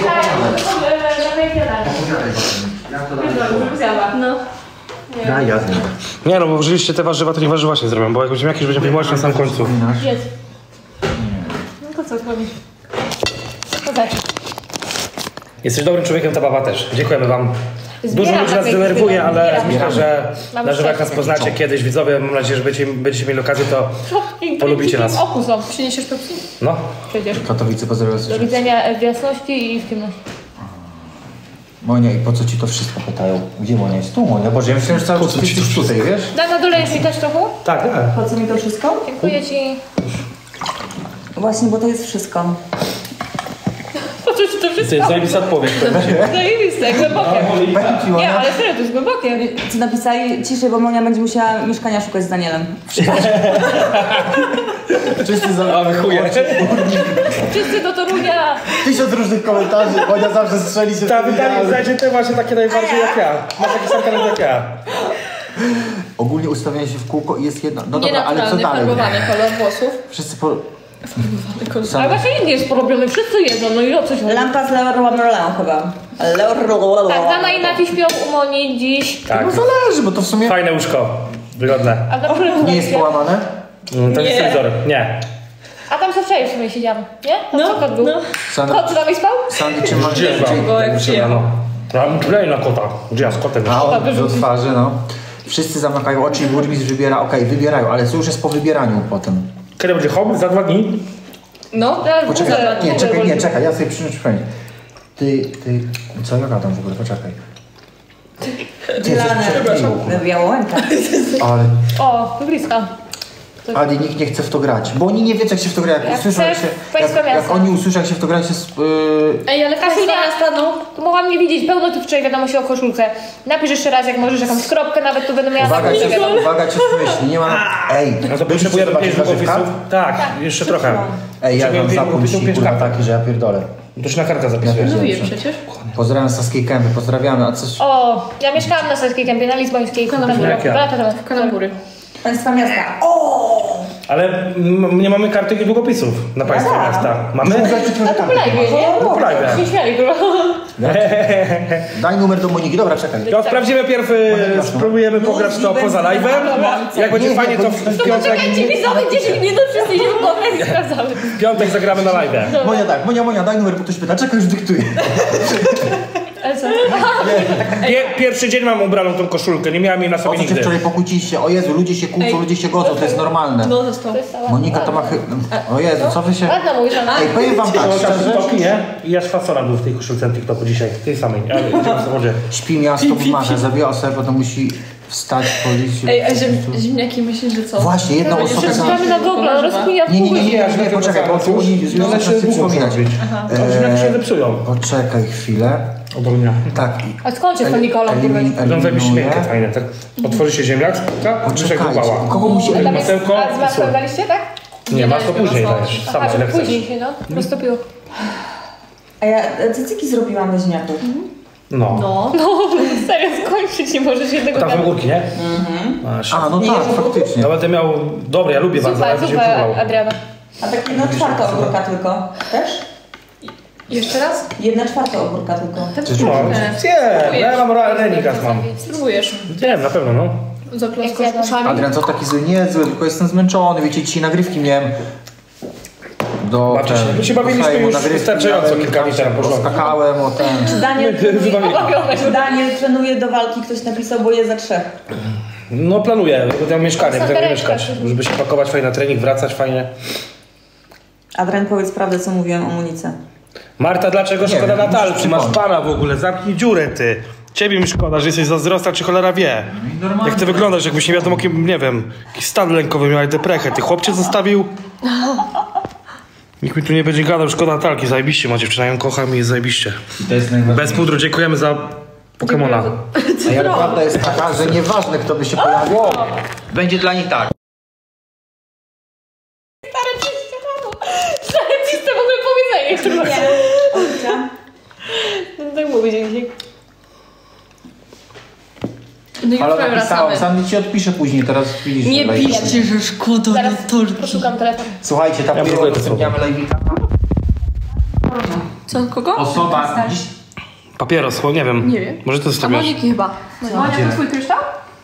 no. Daj, ja z nim. Nie no, bo użyliście te warzywa, to niech warzywa się zrobią, bo jak będziemy jakieś będziemy filmować na samym końcu. Jedz. No to co zrobisz? To dać. Jesteś dobrym człowiekiem, ta baba też. Dziękujemy wam. Dużo Zbieram ludzi nas takie denerwuje, chwile, ale zbieram. myślę, że Mamy na żywo jak nas szczęście. poznacie kiedyś, widzowie, mam nadzieję, że będziecie, będziecie mieli okazję, to polubicie nas. oku są. Przyniesiesz Pepsi? No. Przecież. Katowice pozdrawiam. Do widzenia w jasności i w ciemności. Monia, i po co ci to wszystko pytają? Gdzie Monia jest? Tu Monia, Boże, ja myślałem, że cały czas ty jesteś tutaj, wiesz? Da, na dole jest mi też trochę? Tak, tak. Po co mi to wszystko? Dziękuję ci. Właśnie, bo to jest wszystko. Po co ci to To wszystko? jest zajebista odpowiedź. Zajebiste, głębokie. Powiem ci, Nie, Monia, ale serio, to jest głębokie. Co napisali? Ciszej, bo Monia będzie musiała mieszkania szukać z Danielem. wszyscy za... chuje. Wszyscy do Torunia. Tysiąc różnych komentarzy, Monia zawsze strzeli się w Ta tym wydaje idealnym. znajdzie te właśnie takie najbardziej jak ja. Masz taki sam talent jak ja. Ogólnie ustawiają się w kółko i jest jedna... No dobra, ale co Nienaturalny, dalej? farbowany kolor włosów. Wszyscy po... Ale właśnie inny jest porobiony, wszyscy jedzą, no i o coś chodzi. Lampa z Leroy Merlin chyba. Leroy. Tak, Dana i Nati śpią u Moni dziś. Tak. No zależy, bo to w sumie Fajne łóżko. Wygodne. A tam, nie jest połamane. Mm, To jest telewizor. Nie. a tam są tutaj w sumie siedziałam, nie? Tam No, co kot był. no. Sandy, Kot z nami spał? Sandy czy masz Gdzie Go jak przyjechał. no. Ja mam czulej na kota. Gdzie ja z kotem? A on do twarzy, no. Wszyscy zamykają oczy i burmistrz wybiera, okej, wybierają, ale co już jest po wybieraniu potem? Kiedy będzie hobby? Za dwa dni? No, Poczekaj, nie, czekaj, nie, czekaj, ja sobie przypomnę. Ty, ty, co ja gadam w ogóle, poczekaj. Ty, Lane. Białołęka. ale, O, bliska. ale nikt nie chce w to grać, bo oni nie wiedzą jak się w to gra, jak, Jak usłyszą, jak, chcesz, się, państwo jak, jak miasta. oni usłyszą jak się w to gra, się sp- yy, Ej, ale Kasiu, Kasiu nie. na stanął. Tu mogłam nie widzieć, pełno tu wczoraj wiadomości o koszulce. Napisz jeszcze raz, jak możesz, jakąś kropkę nawet tu będę miała. uwaga, taką cię, wiadomość. uwaga cię myśli, nie ma, ej, No to byliście potrzebujemy zobaczyć pięć warzywka? długopisów. Tak, jeszcze trochę. Ej, ja mam Potrzebujemy zapomnieć długopisów, pięć kurwa kartek. taki, że ja pierdolę. To się na kartę zapisujesz. Ja Mówię przecież. Pozdrawiam Saskiej Kępy, pozdrawiamy, a coś... O, ja mieszkałam na Saskiej Kępie, na Lizbońskiej. Tam było Jak ja? dwa lata temu. Kanambury. Państwa miasta. O! Ale m- nie mamy kartek i długopisów na państwa Ja. miasta. Mamy? A to po live, nie? No prawie. Się śmiali, kurwa. Daj numer do Moniki, dobra, czekaj. To sprawdzimy pierw, y, spróbujemy pograć to poza live'em. Jak będzie fajnie, to w piątek, Czekajcie, widzowie, dziesięć minut wszyscy idziemy po okazji sprawdzały. w piątek zagramy na live'ie. Monia tak, Monia, Monia, daj numer, bo ktoś pyta, czekaj, już dyktuję. Ale co? Pier, pierwszy dzień mam ubraną tą koszulkę, nie miałem jej na O sobie co się nigdy. wczoraj pokłóciliście? O Jezu, ludzie się kłócą, Ej. ludzie się godzą, to jest normalne. No, został. To jest cała- Monika to ma chy... O Jezu, co wy się... Ładna mówisz, ona. Ej, powiem wam tak, To szczerze, TikToki, nie? I ja fasola był w tej koszulce na TikToku dzisiaj, tej samej. Ale idziemy w samochodzie. śpi miasto w marze, zabija osobę, potem musi wstać policji. Ej, a ziem, ziemniaki myślisz, że co? Właśnie, jedna Będziesz osoba... za- Szukamy na Google, rozkminia w Nie, nie, Google. nie, nie, nie, nie, poczekaj, bo tu oni No, związek znaczy, chcą muszą przypominać. zrobić. To ziemniaki się zepsują. Poczekaj chwilę. Obronienia. Tak. A skąd się z tą Nikolą, kurwa? Będą zajebiście eliminuję. miękkie, fajne. Tak? Otworzy się ziemniak, tak? Wyszek Poczekajcie, upała. kogo musi A tam jest, Masełko a z i masłem sól. daliście, tak? Nie, masz to daliśmy później masła. dajesz. Sama Aha, tyle chcesz. później się, no. Roztopiło. A ja cycyki zrobiłam do ziemniaków. No. No. No, serio, skończyć nie możesz jednego Tam są gadu. górki, nie? Masz. A, no tak, faktycznie. No będę miał... Dobre, ja lubię bardzo, Super, ale będzie super, próbował. Adriana. A tak jedna czwarta ogórka tylko. Też? Jeszcze raz? Jedna czwarta ogórka tylko. No, nie, ja mam ra- renikas mam. Spróbujesz. Nie, na pewno, no. Zaklaskasz uszami. Adrian, co taki zły? Nie zły, tylko jestem zmęczony. Wiecie, dzisiaj nagrywki miałem. Do Bawcie się. My się do bawiliśmy Sejmu już nagrywki wystarczająco miałem, kilka lat temu, porządku. Skakałem o ten. Daniel, My wyzywamy. Daniel trenuje do walki, ktoś napisał, bo je za trzech. No planuję, bo tam mieszkanie, będę Sakereczka. mieszkać. Żeby się pakować fajnie na trening, wracać fajnie. Adrian, powiedz prawdę, co mówiłem o Monice. Marta, dlaczego Nie szkoda wiem, Natalki? musisz Masz przypomnieć. pana w ogóle, zamknij dziurę ty. Ciebie mi szkoda, że jesteś zazdrosna, czy cholera wie. normalnie. Jak ty wyglądasz, jakbyś nie wiadomo kim, nie wiem, jakiś stan lękowy miał, deprechę. Ty chłop cię zostawił? Nikt mi tu nie będzie gadał, szkoda Natalki, zajebiście macie, przynajmniej ją kocham i jest zajebiście. To jest najważniejsze. Bez pudru, dziękujemy za Pokemona. A ale prawda jest taka, że nieważne kto by się pojawił, będzie dla nich tak. Zaręciste w ogóle powiedzenie, kurwa. Olcia? No tak mówię dzisiaj. No i Ale już napisałem, wracamy. sam ci odpiszę później, teraz widzisz. Nie live. piszcie, że szkoda Zaraz Natalki. poszukam telefon. Słuchajcie, ta Ja ja próbuję to udostępniamy live'ika. Co, kogo? Osoba dziś... Papieros, bo nie wiem. Nie wiem. Może ty A zostawiasz? Moniki chyba. Monia, to twój kryształ?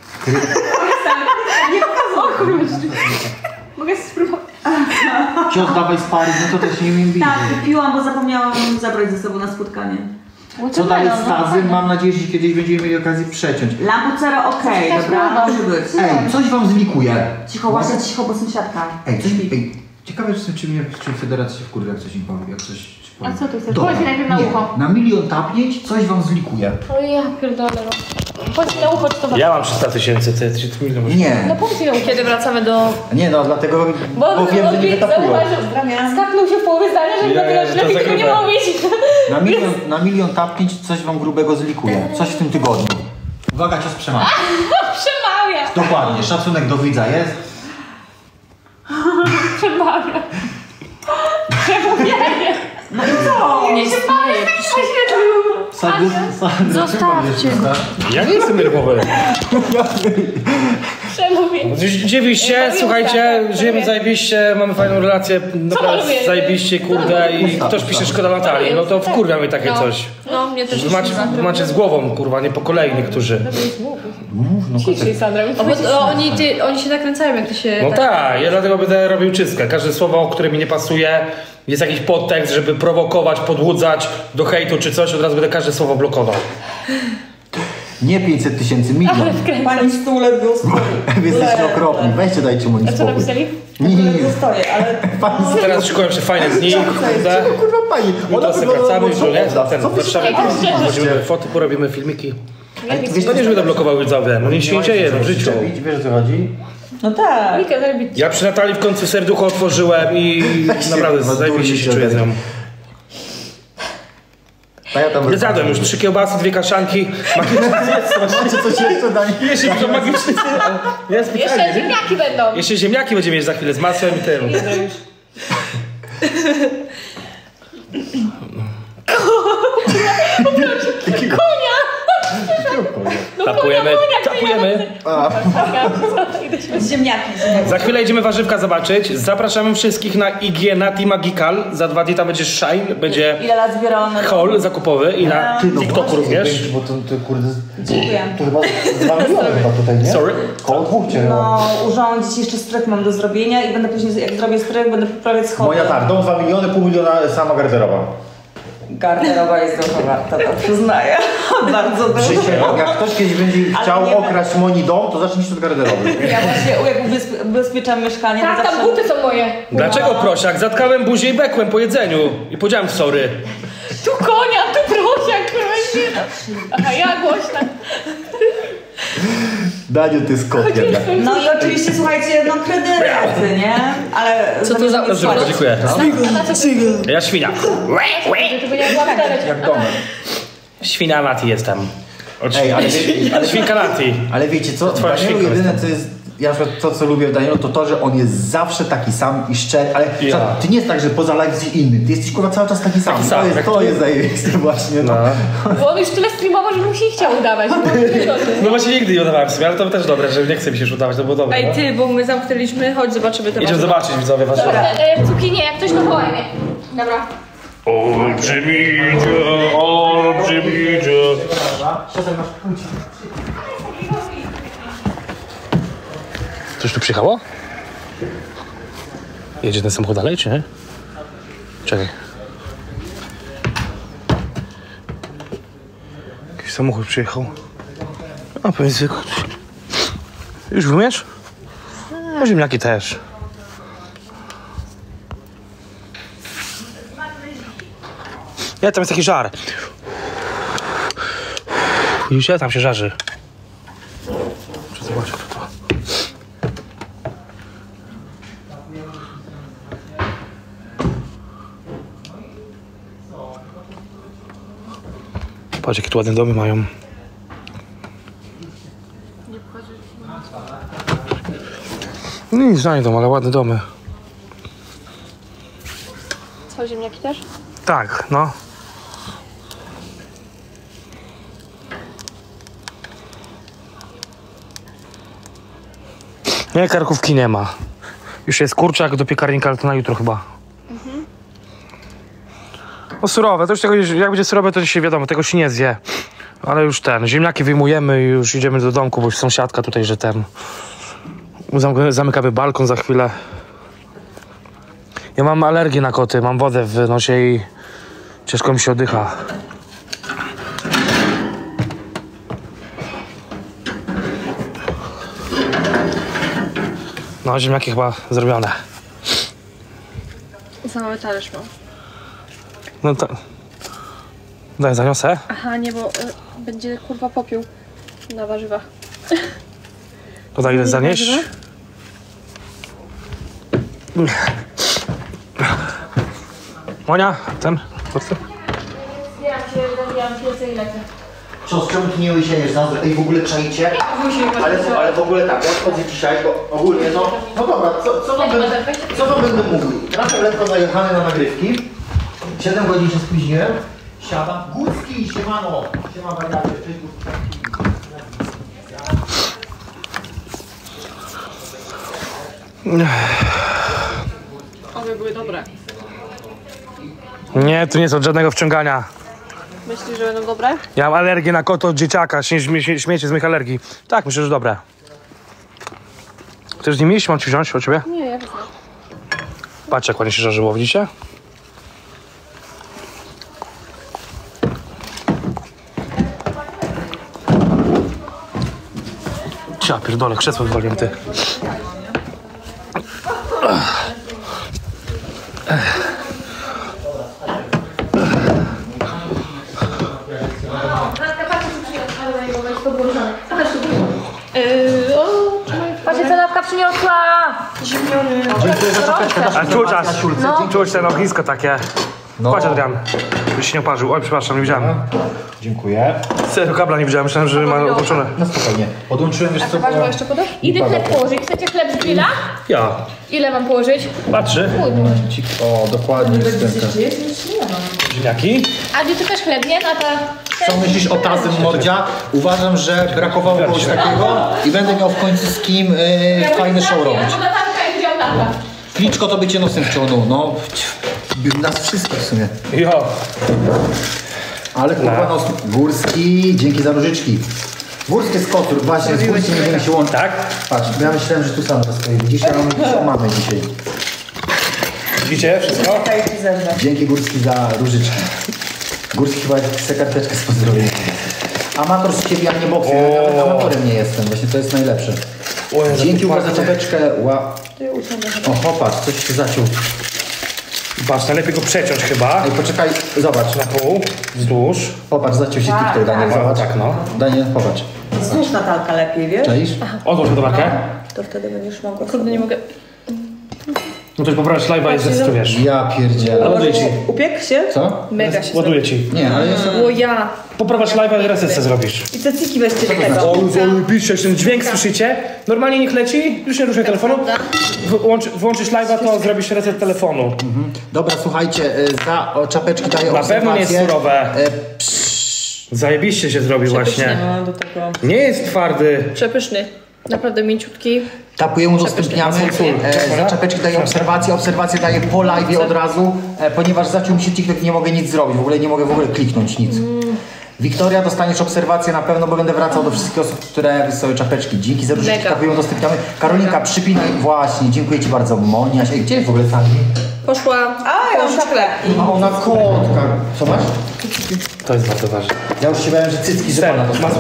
Mogę spróbować. Ci oddawaj sparing, no to też nie wiem widzieć. Tak, kupiłam, bo zapomniałam zabrać ze sobą na spotkanie. Co dalej z Stazym? Mam nadzieję, że kiedyś będziemy mieli okazję przeciąć. Lampucero okej, Coś dobra, tak może być. Ej, coś wam zlikuje. Cicho, właśnie cicho, bo sąsiadka. Ej, coś mi... Ej, ciekawe, czy, czy, mnie, czy Federacja się wkurwi, jak coś im powie, jak coś... coś powie. A co ty chcesz? Dobra, Powiedz mi najpierw na nie, ucho. Na milion tapnięć coś wam zlikuje. O ja pierdolę, no. Powiedz mi na ucho, czy to Ja mam trzysta tysięcy, ty, ty, ty milion. No Nie, powiedz mi na ucho. Kiedy wracamy do... nie no, dlatego, bo, Bo, wiem, że nie wytapują. Pozdrawiam. skapnął się w połowie zdania, żeby Ja- ja, ja że to lepiej tego nie zagrywam. mówić. Na milion, na milion tapnięć coś wam grubego zlikuje. Coś w tym tygodniu. Uwaga, cios przemawia. Przemawia, Dokładnie, szacunek do widza jest. przemawia. No i co? Nie śmieję, pisze. Sady, sady, Zostawcie. Ja nie jestem nerwowy. Przemówię. Dziwiście, słuchajcie, żyjemy zajebiście, mamy fajną relację, naprawdę zajebiście, kurde, i ktoś pisze szkoda Natalii, no to wkurwia mnie takie coś. No, mnie też Wy macie, wy macie z głową, kurwa, nie po kolei niektórzy. Ciszej, Sandra. O, bo to oni, ty, oni się nakręcają, jak ty się... No tak, ja dlatego będę robił czystkę. Każde słowo, które mi nie pasuje, jest jakiś podtekst, żeby prowokować, podłudzać do hejtu czy coś, od razu będę każde słowo blokował. Nie pięćset tysięcy, milion. Pani stule był Wy jesteście okropni, weźcie dajcie mu A co spokój. napisali? Nie, nie, nie. stoję, ale Teraz szykują się fajne dni, kurde. Kurwa pani, Jutro sobie wracamy, już nie? Ten, Co w wy się Warszawie tak będziemy foty, porobimy filmiki. Wiesz, No nie, że będę blokował widzowie, no nic się nie dzieje no, w życiu. Wiesz o co chodzi? no tak. Mika, zarobić. Ja przy Natalii w końcu serducho otworzyłem i naprawdę zajebiście się czuję z nią. A ja tam Nie zjadłem już trzy kiełbasy, dwie kaszanki. Magiczny Macie coś jeszcze Dani? Jeśli to magiczny jest Jeszcze pytanie, nie? ziemniaki będą. Jeszcze ziemniaki będziemy mieć za chwilę z masłem i tym. Tapujemy, tapujemy. Ziemniaki. Za chwilę idziemy warzywka zobaczyć. Zapraszamy wszystkich na I G Nati Magical. Za dwa dni tam będzie Shine, będzie Ile lat zbierałam na haul zakupowy i na TikToku również. Bo to, to kurde... Dziękuję. To chyba dwa miliony chyba tutaj, nie? Sorry. Koło dwóch cię. No, urządzić jeszcze strych mam do zrobienia i będę później, jak zrobię strych, będę poprawiać schody. Moja tak, dom dwa miliony, pół miliona sama garderoba. Garderoba jest dużo warta, to przyznaję. Bardzo dużo. Życie, jak ktoś kiedyś będzie chciał nie- okraść Moni dom, to zacznijcie od garderoby. Ja właśnie jak ubezpie- ubezpieczam mieszkanie, to Tak, tam zawsze... buty są moje. Dlaczego prosiak? Zatkałem buzię i bekłem po jedzeniu. I powiedziałem sorry. Tu konia, tu prosiak, kurwa. Aha, ja głośna. Daniu, ty jest kot jednak. No i oczywiście, słuchajcie, no kredyty, nie? Ale... Co to za- Dobrze, bardzo dziękuję. Ja świnia. To będzie jak Jak domek. Świnia Nati jestem. Ej, ale, wie- ale, Świnka Nati. ale wiecie co, twoja Danielu świnka jedyne jestem. co jest, ja na przykład to co lubię w Danielu, to to, że on jest zawsze taki sam i szczery, ale Ja. ty nie jest tak, że poza live jesteś inny, ty jesteś kurwa cały czas taki sam. Taki to sam, jest, jak to tu. jest zajebiste właśnie. No. No. Bo on już tyle streamował, że mu się nie chciał udawać. No właśnie nigdy nie udawałem sobie, ale to też dobre, że nie chcę mi się już udawać, to było dobre. Ej No. ty, bo my zamknęliśmy, chodź zobaczymy te Idziemy warzywa. zobaczyć widzowie wasze. Dobra, e, cukinie, jak ktoś to woła, nie? Dobra. Olbrzymidzie, olbrzymidzie. Coś tu przyjechało? Jedzie ten samochód dalej, czy nie? Czekaj. Jakiś samochód przyjechał. A, pewnie zwykły. Już wymiesz? No, ziemniaki też. Ja, tam jest taki żar. Już ja tam się żarzy. Muszę zobaczyć to. Patrz, jakie tu ładne domy mają. No nic znajdą, ale ładne domy. Co, ziemniaki też? Tak, no. Nie, karkówki nie ma. Już jest kurczak do piekarnika, ale to na jutro chyba. Mhm. No surowe, to już tego, jak będzie surowe, to się wiadomo, tego się nie zje. Ale już ten, ziemniaki wyjmujemy i już idziemy do domku, bo już sąsiadka tutaj, że ten... Zam- Zamykamy balkon za chwilę. Ja mam alergię na koty, mam wodę w nosie i ciężko mi się oddycha. No, ziemniaki chyba zrobione. Za mały talerz mam. No to... Daj, zaniosę. Aha, nie, bo y, będzie kurwa popiół na warzywach. To daj ile zanieść. Monia, ten. Zbieram się, zabijam się i lecę. Co, z czemu ty nie łysiejesz na Ej, w ogóle czajcie? Ale, ale w ogóle tak, ja wchodzę dzisiaj, bo ogólnie no... No dobra, co, co, wam, będę, co wam będę mówił? Trochę lekko zajechany na nagrywki. siedem godzin się spóźniłem. Siadam. Górski, siemano. Siema wariacie. One były dobre. Nie, to nie jest od żadnego wciągania. Myślisz, że będą dobre? Ja mam alergię na kot od dzieciaka, się śmie- śmiecie z moich alergii. Tak, myślę, że dobre. Chcesz z nimi iść? Mam ci wziąć od ciebie? Nie, ja wezmę. Patrz, jak ładnie się żarzyło, widzicie? Ja pierdolę, krzesło wywaliłem, ty. Patrzcie, co Nawka przyniosła! Dziękuję za czapeczkę. A czuć, no. Czuć ten ognisko takie. No. Patrz, Adrian, byś się nie oparzył. Oj, przepraszam, nie widziałem. Dziękuję. Serio, kabla nie widziałem, myślałem, że ma odłączone. No spokojnie. Podłączyłem już A co wasz było. jeszcze podasz? Idę chleb położyć. Chcecie chleb z grilla? Ja. Ile mam położyć? Patrzy. O, dokładnie jest ten. Ziemniaki. Adi, ty też chleb, nie? Na ta... Co myślisz o tazym mordzia? Uważam, że brakowało kogoś takiego i będę miał w końcu z kim yy, fajny show robić. Bo Natalka i widział Nata. Kliczko to by cię nosem wciągnął, no. Nas wszystkich w sumie. Jo. Ale kurwa nos... Górski, dzięki za różyczki. Górskie z kotur, właśnie z Górskim nie będziemy się łączyć. Tak? Patrz, bo ja myślałem, że tu sam to stoi. Widzisz, ja mam jakieś mamy dzisiaj. Widzicie wszystko? Dzięki Górski za różyczki. Górski chyba chce karteczkę z pozdrowieniem. Amator z ciebie, a nie bokser. Ja nawet amatorem nie jestem, właśnie to jest najlepsze. Dzięki Łukasz za czapeczkę. Ła... O, popatrz, coś się zaciął. Patrz, najlepiej go przeciąć chyba. Ej, poczekaj, zobacz. Na pół, wzdłuż. Popatrz, zaciął się TikTok, Daniel, zobacz. Tak, no. Daniel, popatrz. Znów Natalka lepiej, wiesz? Czaisz? Odłóż ładowarkę. To wtedy będziesz mogła. Kurde, nie mogę. No to już poprawisz live'a i zdecydujesz. Ja pierdzielę. Ładuję ci. Upiekł się? Co? Mega się Ładuję ci. Nie, ale jestem... O ja. Poprawiasz live'a i reset sobie zrobisz. I te ciki weźcie do tego. O, piszcie, ten dźwięk słyszycie? Normalnie niech leci, już nie ruszaj telefonu. Włącz, włączysz live'a, to zrobisz reset telefonu. Mhm. Dobra, słuchajcie, y, za o, czapeczki daję Na pewno nie jest obserwację. surowe. Y, psz, Zajebiście się zrobił właśnie. No, do tego. Nie jest twardy. Przepyszny. Naprawdę mięciutki. Tapujemy, udostępniamy. E, za czapeczki daję obserwację, obserwację daję po live od razu, e, ponieważ zaciął mi się TikTok, nie mogę nic zrobić, w ogóle nie mogę w ogóle kliknąć nic. Wiktoria, dostaniesz obserwację na pewno, bo będę wracał do wszystkich osób, które wysyłały czapeczki. Dzięki za różnicę, Mega. tapujemy, udostępniamy. Karolinka, przypinaj, właśnie, dziękuję Ci bardzo. Monia, Ej, gdzie jest w ogóle Sandra? Poszła. A, ja już czapki. A ona kotka. Co masz? To jest bardzo ważne. Ja już się bałem, że cycki, że Sen, pana to masz...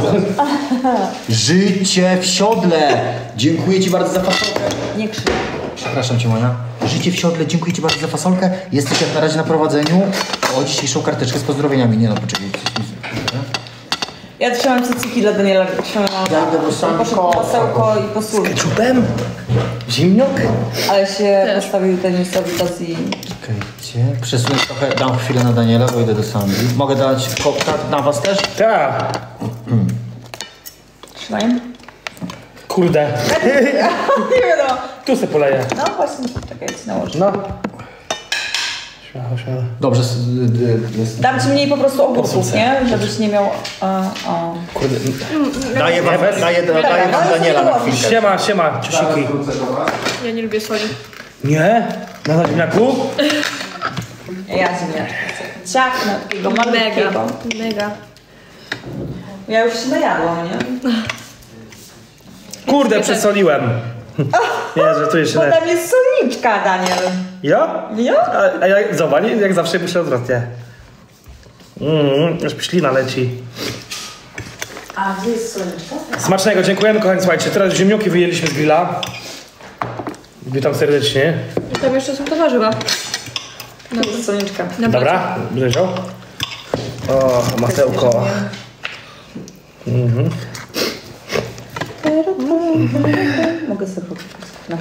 Życie w siodle! Dziękuję Ci bardzo za fasolkę. Nie krzycz. Przepraszam Cię, Monia. Życie w siodle, dziękuję Ci bardzo za fasolkę. Jesteś jak na razie na prowadzeniu. O dzisiejszą karteczkę z pozdrowieniami. Nie no, poczekaj. coś mi- Ja trzymam cyciki dla Daniela. Trzymam. Ja idę do Sandy Poszedł po Kocha. masełko i po sól. Czubem? Zimniok? Ale się postawił Denisowi i... Czekajcie. Przesunę trochę, dam chwilę na Daniela, bo idę do Sandy. Mogę dać koktajl na Was też? Tak. Trzymaj. Kurde. Nie wiadomo. Tu se poleję. No właśnie, czekaj, ci nałożę. No. Śmiało, śmiało. Dobrze, s- y- y- jest. Dam ci mniej po prostu ogórków, Posuń nie? Żebyś nie miał... A, a. Kurde. Daję Wam, daję, daję wam Daniela na chwilkę. Siema, siema, ciusiki. Ja nie lubię soli. Nie? Na ziemniaku? Ja ziemniaczkę chcę. Ciachnę takiego Mega. malutkiego. Mega. Ja już się najadłam, nie? Kurde, przesoliłem. Nie, że tu jeszcze Bo nie. tam jest solniczka, Daniel. Ja? Ja? A, a ja, zobacz, jak zawsze myślę odwrotnie. Mmm, aż ślina leci. A gdzie jest solniczka? Smacznego, dziękujemy kochani, słuchajcie, teraz ziemnioki wyjęliśmy z grilla. Witam serdecznie. I tam jeszcze są te warzywa. To jest solniczka. Na Dobra, będę wziął. O, masełko. Mhm. Mogę sobie pokupić. No.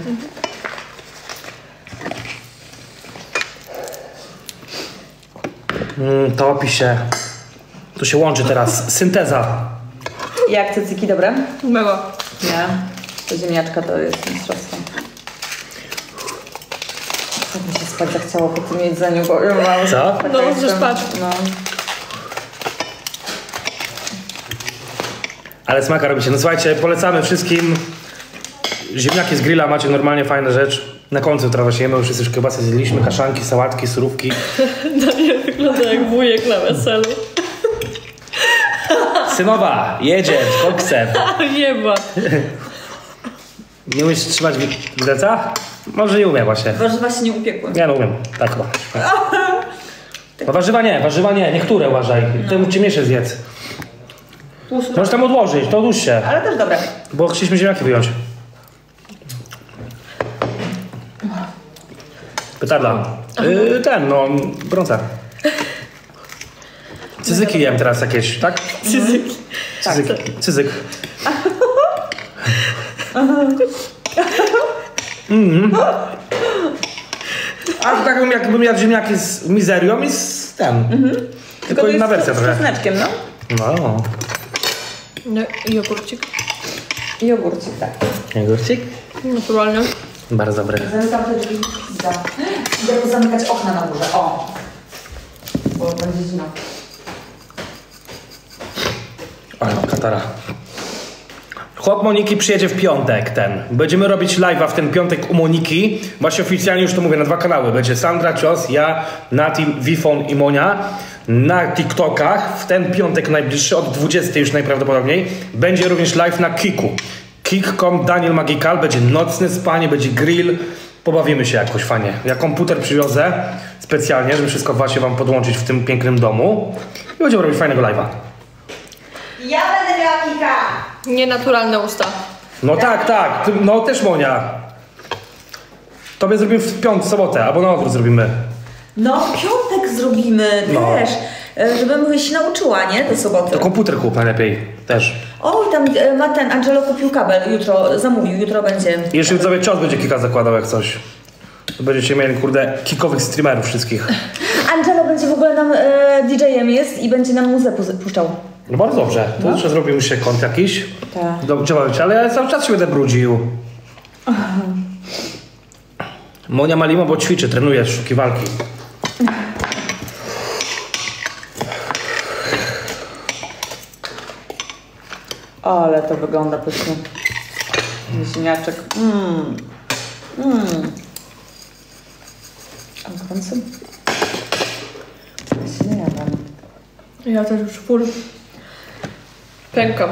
Mm, topi się. Tu się łączy teraz. Synteza. Jak cyciki, dobre? Mega. Nie. To ziemniaczka to jest mistrzostwo. Tak mi się spać zachciało po tym jedzeniu, bo ja mam... Co? No, że spać. No. Ale smaka robi się. No słuchajcie, polecamy wszystkim. Ziemniaki z grilla macie normalnie fajna rzecz. Na końcu teraz właśnie jemy, już wszyscy już kiełbasy zjedliśmy, kaszanki, sałatki, surówki. Daniel wygląda jak wujek na weselu. Synowa, jedzie z koksem. Nie ma. Nie umiesz trzymać widelca? Może nie umiem właśnie. Warzywa się nie upiekły. Ja no umiem, tak chyba. No warzywa nie, warzywa nie, niektóre uważaj. Temu ci mieszę zjedz. Możesz tam odłożyć, to odłóż się. Ale też dobre. Bo chcieliśmy ziemniaki wyjąć. Petarda. Yy, ten, no, brącar. Cyzyki jem teraz jakieś, tak? Cyzyk. Cyzyk. Cyzyk. Mm. A tak jakbym, jakbym jadł ziemniaki z mizerią i z ten. Mhm. Tylko inna wersja z trochę. Z czosneczkiem, no. No. No, i jogurcik. I jogurcik, tak. Jogurcik? Naturalnie. Bardzo dobry. Zamykam te drzwi. Idę. Idę zamykać okna na górze. O! Bo będzie zimno. Ale mam katara. Chłop Moniki przyjedzie w piątek ten. Będziemy robić live'a w ten piątek u Moniki. Właśnie oficjalnie już to mówię, na dwa kanały. Będzie Sandra Cios, ja, Nati, Wifon i Monia. Na TikTokach w ten piątek najbliższy, od dwudziestej już najprawdopodobniej, będzie również live na Kiku. Kik kropka com, Daniel Magikal, będzie nocne spanie, będzie grill. Pobawimy się jakoś fajnie. Ja komputer przywiozę specjalnie, żeby wszystko właśnie wam podłączyć w tym pięknym domu. I będziemy robić fajnego live'a. Ja będę miała kika! Nienaturalne usta. No tak, tak. Ty, no też Monia. Tobie zrobimy w piątek, sobotę, albo na odwrót zrobimy. No, w piątek zrobimy No. też. e, Żebym się nauczyła, nie? Do soboty. To komputer kup najlepiej też. O, i tam e, ma ten, Angelo kupił kabel jutro, zamówił, jutro będzie. I jeszcze sobie cios będzie kika zakładał jak coś. To będziecie mieli, kurde, kikowych streamerów wszystkich. Angelo będzie w ogóle nam e, D J-em jest i będzie nam muzę pu- puszczał. No bardzo dobrze. To No. jeszcze zrobimy się kąt jakiś. Tak. Do, działać, ale ja cały czas się będę brudził. Monia ma limo, bo ćwiczy, trenuje sztuki walki. Ale to wygląda pysznie. Ziemniaczek. Mmm. Mmm. A w końcu? Ja się nie jadam. Ja też już full. Pękam.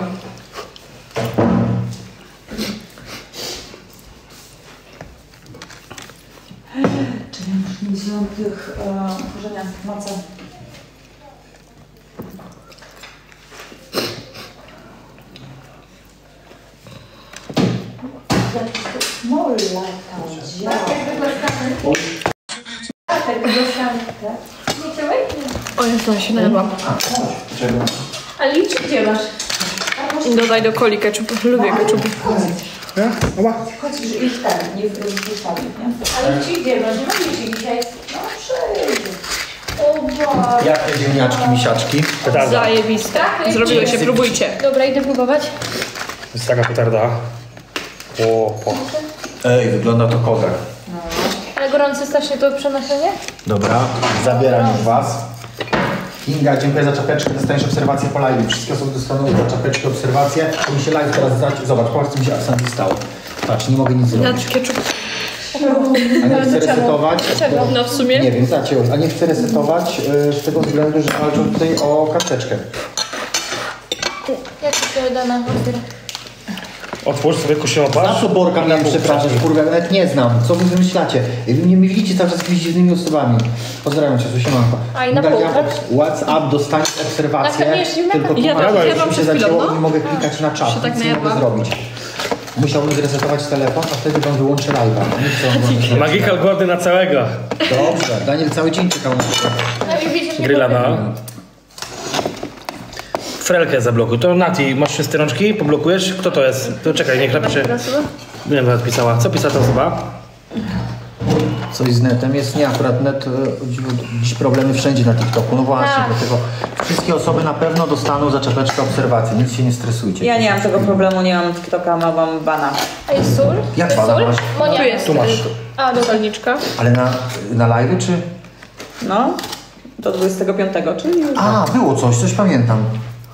Czy ja już nie wziąłem tych e, korzenia z maca? Mola tam działa. O Jezu, ja się najadłam. A liczy gdzie masz? Dodaj do coli ketchup. Lubię ketchup. Chodź, że ich ten, nie wstawił, nie? A liczy gdzie masz? Nie ma liczy dzisiaj. No przyjdzie. O Boże. Jakie ziemniaczki, misiaczki? Petarda. Zajebiste. Zrobiło się, próbujcie. Dobra, idę próbować. To jest taka petarda. O, o. Ej, wygląda to kozak. Ale gorące strasznie to przenoszenie? Dobra, zabieram już was. Kinga, dziękuję za czapeczkę, dostaniesz obserwację po live. Wszystkie osoby dostaną za czapeczkę obserwację. To mi się live teraz zaczął. Zobacz, patrz co mi się akcent stało. Patrz, nie mogę nic zrobić. Dać ketchup. A nie chcę resetować. Czego? No w sumie? Nie wiem, znacie, a nie chcę resetować yy, z tego względu, że walczą tutaj o karteczkę. Jak to się da na odbiór? Otwórz sobie Za kosiopasz. co Borka miałem przepraszać, kurwa, nawet nie znam. Co wy wymyślacie? Nie mnie widzicie cały czas jakimiś dziwnymi osobami. Pozdrawiam cię, siemanko. A i na Kinga, pół, ja tak? WhatsApp dostaniesz obserwację. Na koniec zimna Tylko kawka. Ja tłumacz, tak że jadłam mi się przed chwilą, zacięło no. i mogę klikać na czat. Się tak Nic nie mogę najadłam. zrobić. Musiałbym zresetować telefon, a wtedy wam wyłączę live'a. Nie chcę wam wyłączyć. Magikal głodny na całego. Dobrze, Daniel cały dzień czekał na to. No i widzisz, nie Gryla powiem. na. Frelkę zablokuj. To Nati, masz wszystkie rączki? Poblokujesz? Kto to jest? To czekaj, niech napisze. Nie wiem, co pisała. Co pisała ta osoba? Coś z netem jest, nie, akurat net, e, dziś problemy wszędzie na TikToku, no właśnie, Tak. dlatego wszystkie osoby na pewno dostaną za czapeczkę obserwacji, nic się nie stresujcie. Ja nie mam tego problemu, nie mam TikToka, mam bana. A jest sól? Jak To jest pana sól? masz? Monia. Tu jest. Tu masz. A, dobra. Solniczka. Ale na, na live czy? No, do dwudziestego piątego, czyli już. A, było coś, coś pamiętam.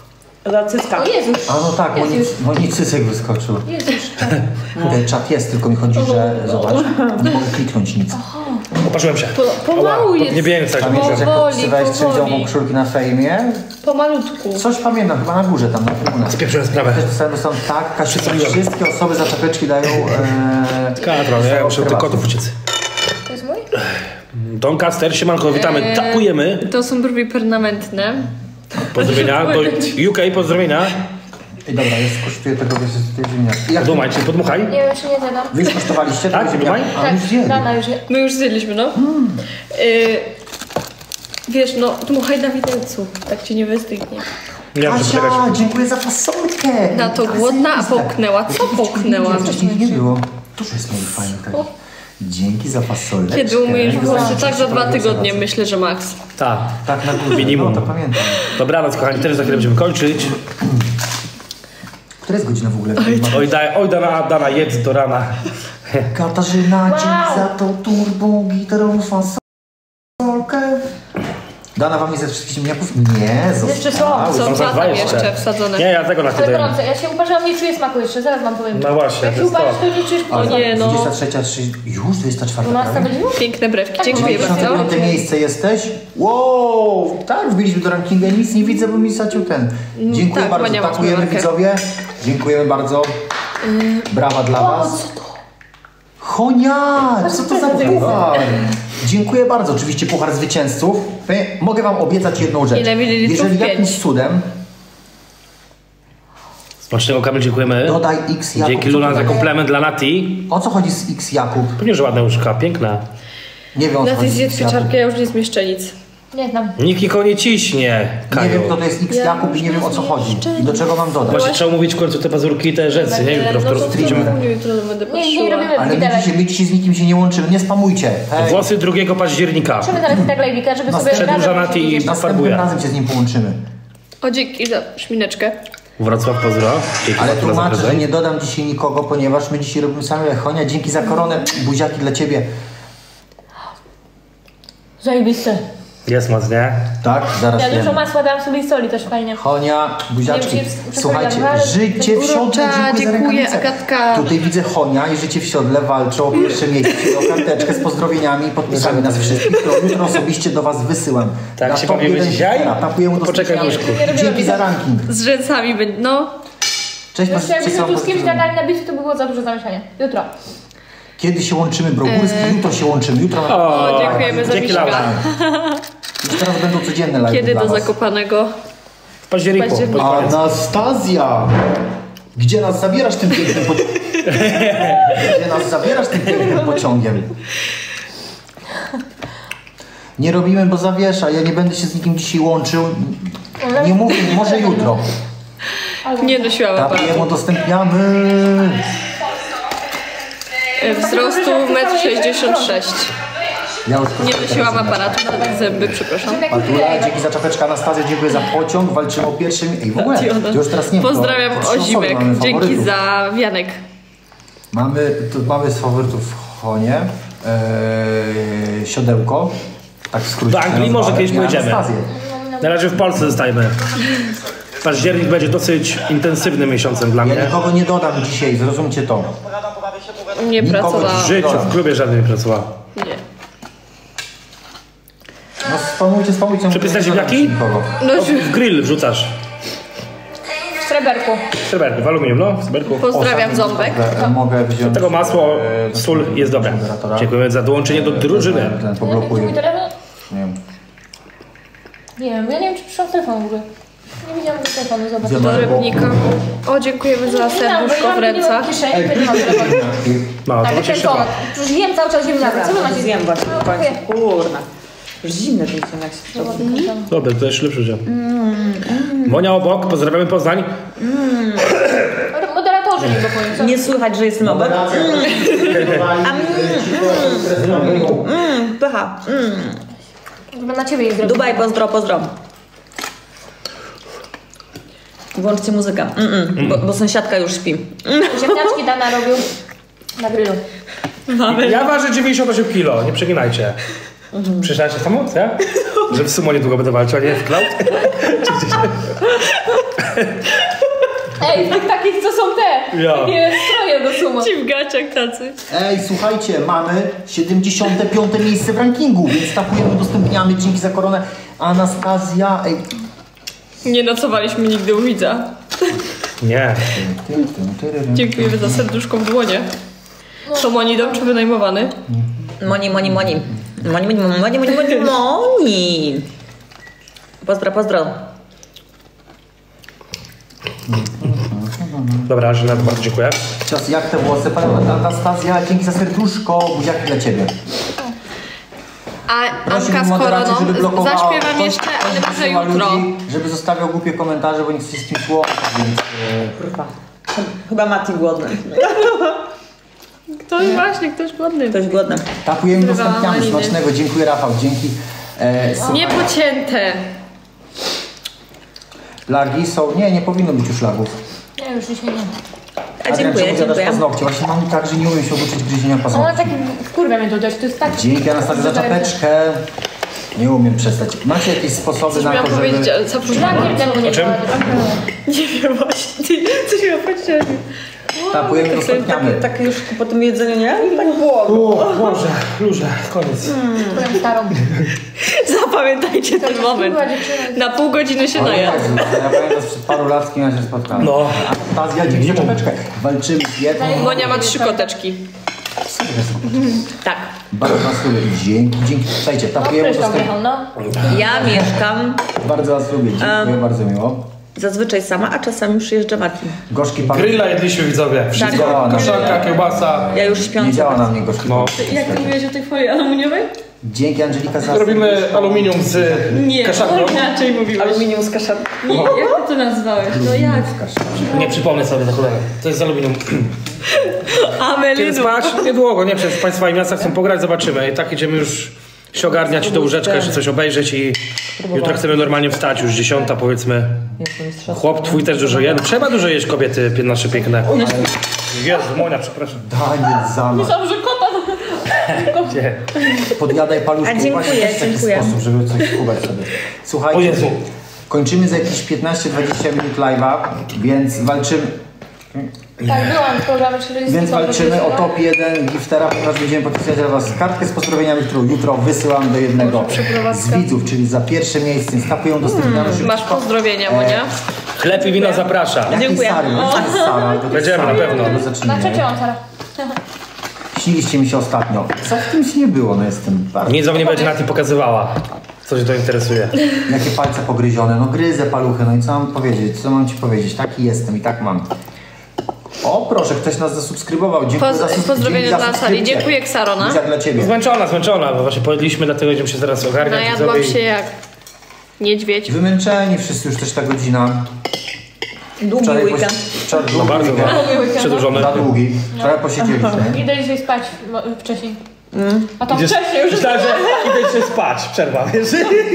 Za cycka. O Jezus. A no tak, Jest Moni, już. Moni Cysek wyskoczył. Jezus. Ten czat jest, tylko mi chodzi, że zobacz, nie mogę kliknąć nic. Opatrzyłem się. Po, pomału jest. Nie biegłem tak. Pamiętasz, jak powoli, podpisywałeś powoli. trzecią koszulki na fejmie? Pomalutku. Coś pamiętam, chyba na górze tam, na trybunach. Spieprzyłem sprawę. Też dostałem, dostałem tak, Kasiu, wszystkie osoby za czapeczki dają... E, Katro, nie? Muszę do kotów uciec. To jest mój? Doncaster, siemanko, witamy, Eee. tapujemy. To są brwi permanentne. Pozdrowienia, do U K, pozdrowienia. I dobra, jest, kosztuje tego, wiesz, tej ziemniaki. Jak Podumaj, czy podmuchaj. Nie wiem, czy nie zjadam. wy już kosztowaliście Tak, tego dumaj? ziemniaka? A, Tak, już zjedli. rana już je... My już zjedliśmy, no. Mm. Y... Wiesz, no, dmuchaj na widelcu. Tak ci nie wystygnie. Nie wiem, czy poczekać. Asia, dziękuję za fasolkę. Na to głodna, a połknęła. Co połknęła? Wcześniej nie było. Dużo jest moich fajnych takich. Dzięki za fasoleczkę. Kiedy umyjesz włosy? Tak za dwa Proszę tygodnie, bardzo. myślę, że max. Tak. Tak, na górze. Minimum. No, to pamiętam. Dobranoc, kochani, też za chwilę będziemy kończyć. Która jest godzina w ogóle? Oj, daj, oj Dana, Dana, jedz do rana. Katarzyna, dzięki za tą turbo gitarową fasolkę. Dana wam nie ze wszystkich ziemniaków? Nie, zostały. Jeszcze są, Są są za dwa dwa tam jeszcze. jeszcze wsadzone. Nie, ja tego na Ale chwilę. gorące, ja się uważam, nie czuję smaku jeszcze, zaraz wam powiem. No właśnie, Jak to się jest uważasz, to. to nie czujesz Ale smaku. Nie no. dwudziesta trzecia, trzydzieści Już dwudziesta czwarta. dwunasta będzie już? Piękne brewki, Tak, dziękuję dziękuję bardzo. bardzo. piąte miejsce jesteś? Wow! Tak, wbiliśmy do rankingu. Ja nic nie widzę, bo mi zaciął ten. Dziękuję tak, bardzo. Mania ma Dziękujemy zmywarkę. widzowie. Dziękujemy bardzo. Brawa dla was. Honia! Co to za puchar? Dziękuję bardzo. Oczywiście puchar zwycięzców. Mogę wam obiecać jedną rzecz. Ile mililitrów? Jeżeli Pięć. jakimś cudem Smacznego, Kamil, dziękujemy. dodaj X Jakub. Dzięki Co Luna to za jest? komplement dla Nati. O co chodzi z X Jakub? Pewnie, że ładne łóżka, piękne. Nie wiem o co Na tej chodzi z zjedz X Jakub. pieczarkę, ja już nie zmieszczę nic. Nie znam. Nikt nikogo nie ciśnie, Nie Kaju. wiem kto to jest X Jakub i nie wiem o co chodzi. I do czego mam dodać. Właśnie trzeba mówić w końcu te pazurki i te rzęsy, nie? Jutro w No to prostu w streamimy. tygodniu jutro będę Nie, nie patrzyła. robimy Ale my widelek. dzisiaj, my dzisiaj z nikim się nie łączymy. Nie spamujcie. Hej. Włosy drugiego października. Musimy zaraz tak lejwika, żeby No, sobie przedłuża razem Nati i siedzieć. Następnym farbuje. razem się z nim połączymy. O, dzięki za szmineczkę. Wrocław, pozdro. Dzięki Ale Matura za tłumaczę, że prezent. nie dodam dzisiaj nikogo, ponieważ my dzisiaj robimy same Honia. Dzięki za koronę. Buziaki dla ciebie. Zajebiste. Jest moc, nie? Tak, zaraz Ja dużo wiem. masła dam sobie i soli, też fajnie. Honia, buziaczki. Nie wiem, czy- czy Słuchajcie, powiedziałam, życie w siodle. Urocza, Dziękuję za dziękuję, rękawicę. Agatka. Tutaj widzę Honia i życie w siodle walczą o pierwsze miejsce, czyli o karteczkę z pozdrowieniami i podpisami nas wszystkich, którą jutro osobiście do was wysyłam. Tak Na się top bawimy jeden dzisiaj? Twittera. Tapujemy do Poczekaj, Twittera. Miszku. Dzięki za ranking. Z rzęsami będzie, no. Cześć, Jeszcze jakbyśmy przesyłam tu z kimś pozdrowienia. gadali na bicie, to by było za duże zamieszanie. Jutro. Kiedy się łączymy, Brogórski? Jutro się łączymy. Jutro na... O, dziękujemy za dzięki Miszka. Laura. Już teraz będą codzienne live Kiedy dla do was. Zakopanego? W październiku. Październiku. pod koniec. Anastazja! Gdzie nas zabierasz tym pięknym pociągiem? Gdzie nas zabierasz tym pięknym pociągiem? Nie robimy, bo zawiesza. Ja nie będę się z nikim dzisiaj łączył. Nie mówię, może jutro. Nie nosiłam Tapujemy, aparatu. udostępniamy. Wzrostu metr sześćdziesiąt sześć. Ja już Nie nosiłam aparatu na zęby, przepraszam. Patula, dzięki za czapeczkę. Anastazja, dziękuję za pociąg. Walczymy o pierwszym. Ej, w ogóle, Diona. to już teraz nie wiem, Pozdrawiam to- to trzy osoby Ozimek. mamy Dzięki faworytów. za wianek. Mamy, tu mamy z faworytów Honie, ee, siodełko, tak w skrócie. Do Anglii może kiedyś i pojedziemy. Anastazję. Na razie w Polsce zostajemy. Październik będzie dosyć intensywnym miesiącem dla Ja mnie. nikogo nie dodam dzisiaj, zrozumcie to. Nie Nikogo pracowałam. W życiu, w klubie żadnej nie pracowała. Nie. No spamujcie, spamujcie. Przepisać nie dodam ziemniaki? nikogo. No, W grill wrzucasz. W sreberku. W sreberku, w aluminium, no, w sreberku. pozdrawiam O, ząbek. Mogę, mogę wziąć... Tego masło, e, sól jest dobre. moderatora. Dziękujemy za dołączenie do drużyny. Ten poblokuję. Mój telefon? Nie wiem. Nie wiem, ja nie wiem, czy przyszłam telefon w ogóle. Nie widziałam tego telefonu, zobacz. Zobacz. Do rybnika. O, dziękujemy za serduszko w rękach. No, to Tak, właśnie ten szybko. ton. Przecież jem cały czas ziemniaka. Co wy macie? Zjem właśnie No, w końcu. dziękuję. Kurna. Już zimne ten ziemniak się zrobi. Dobra, to jest lepszy dzień. Monia obok, pozdrawiamy Poznań. Moderatorzy nie blokują. co? Nie słychać, że jestem obok. Pycha. Żeby na ciebie je zrobić. Dubaj, pozdro, pozdro. Włączcie muzykę, mm -mm, bo, bo sąsiadka już śpi. Ziemniaczki Dana robił na grillu. Ja ważę dziewięćdziesiąt osiem kilo, nie przeginajcie. Przyszłaście samo, co? Że w sumo niedługo będę walczył, a nie w cloud? Czy gdzieś- Ej, tych takich, co są te. Ja. Takie stroje do sumo. Ci w gaciach tacy. Ej, słuchajcie, mamy siedemdziesiąte piąte miejsce w rankingu, więc tapujemy, udostępniamy, dzięki za koronę. Anastazja, ej. Nie nocowaliśmy nigdy u widza. Nie. Dziękujemy za serduszko w dłonie. To Moni dom czy wynajmowany? Moni, moni, moni. Moni, moni, moni, moni, moni, moni, moni. Pozdro, pozdro. Dobra, Żenet, bardzo dziękuję. Czas, jak te włosy? Pani Anastazja, dzięki za serduszko, buziaki dla ciebie. A Prosimy Anka z moderacji, koroną. żeby blokowała. Zaśpiewam Ktoś- jeszcze, ktoś ale może wysyła jutro. ludzi, żeby zostawiał głupie komentarze, bo nie chce się z tym słowem, więc... e, Kurwa. Chyba Mati głodny. Ktoś właśnie, ktoś głodny. Ktoś głodny. Tapujemy, Zrywała udostępniamy. maliny. Smacznego, dziękuję Rafał, dzięki. E, słuchaj, Nie pocięte. lagi są... Nie, nie powinno być już lagów. Nie, już dzisiaj nie. A dziękuję, czemu zjadasz dziękuję. paznokcie? Właśnie mam tak, że nie umiem się obuczyć gryzienia Ona paznokci. tak wkurwia mnie to dać, to jest tak... Dzięki Anastazja za czapeczkę. Nie umiem przestać. Macie jakieś sposoby Coś na miałam to, żeby... powiedzieć, ale zapomniałam. Lakier temu nie O czym? działa. Nie wiem właśnie. Ty, coś miałam powiedzieć. Tapujemy, Tak, udostępniamy. tak, tak już po tym jedzeniu, nie? Tak było. O, Boże, luże, koniec. Powiem starą. Zapamiętajcie ten moment. Kurwa, dziewczyna. Na pół godziny się O naje. Jezu, ja pamiętam sprzed paru lat, z kim ja się spotkałem. No. Anastazja, dzięki za czapeczkę. Walczymy z dietą. Monia ma trzy koteczki. Tak. Bardzo was lubię. Dzięki, dzięki. Słuchajcie, No, tapujemy, pryszczał udostępniamy. wjechał, no. Ja mieszkam Bardzo was lubię, dziękuję, bardzo miło. zazwyczaj sama, a czasami przyjeżdża Mati. Gorzki pan... Grilla jedliśmy widzowie. Wszystko. działa na Kaszanka, kiełbasa. Ja już Nie śpiąca. działa na mnie gorzki No. pan. Jak ty mówiłeś o tej folii aluminiowej? Dzięki Angelika za... Robimy aluminium z Nie, kaszanką. inaczej mówiłeś. Aluminium z kaszanką. Nie, jak ty to nazwałeś? No jak? Nie przypomnę sobie za cholerę. To jest z aluminium. Kiedy Amelinu. spać? Niedługo, nie? Przecież Państwa i miasta chcą pograć, zobaczymy. I tak idziemy już się ogarniać do łóżeczka, jeszcze coś obejrzeć i jutro chcemy normalnie wstać, już dziesiąta powiedzmy. Chłop twój też dużo je. No, trzeba dużo jeść kobiety pie- nasze piękne. Jezu, Monia, przepraszam. Daniel Zama. Myślałam, że kota... Nie. Podjadaj paluszki. A, dziękuję, Właśnie też w taki dziękuję. sposób, żeby coś skubać sobie. Słuchajcie, O Jezu. kończymy za jakieś piętnaście dwadzieścia minut live'a, więc walczymy... Tak, byłam w programie czterdzieści. Więc walczymy o top jeden giftera, ponieważ będziemy podpisywać dla was kartkę z pozdrowieniami, którą jutro wysyłam do jednego z widzów, czyli za pierwsze miejsce. Więc tapują, udostępniamy szybko. Masz pozdrowienia, Monia? Chleb i wino zaprasza. Jakiej Dziękuję. Sary? Będziemy z Sara, ale to tej Będziemy, Sary, na pewno. to Na zacznijmy. trzecią, Sara. Śniliście mi się ostatnio. Co w tym się nie było? No jestem bardzo... Nic wam nie będzie na tym pokazywała. Co cię to interesuje? Jakie palce pogryzione? No gryzę paluchy, no i co mam powiedzieć? Co mam ci powiedzieć? Taki jestem i tak mam. O proszę, ktoś nas zasubskrybował. Dziękuję Poz- za subskrypcję. pozdrowienia Dzięki za dla Sali. subskrypcję. Dziękuję, Ksarona. Buzia dla ciebie. Zmęczona, zmęczona, bo właśnie pojedliśmy, dlatego będziemy się zaraz ogarniać. Najadłam widzowie, się jak niedźwiedź. Wymęczeni wszyscy już też ta godzina. Długi Wczoraj weekend. posi- Wczoraj No długi bardzo weekend. przedłużony. Za długi. Wczoraj posiedzieliśmy. Idę dzisiaj spać mo- wcześniej. A to Idziesz- wcześniej już. Myślałem, że idę się spać, przerwa, wiesz?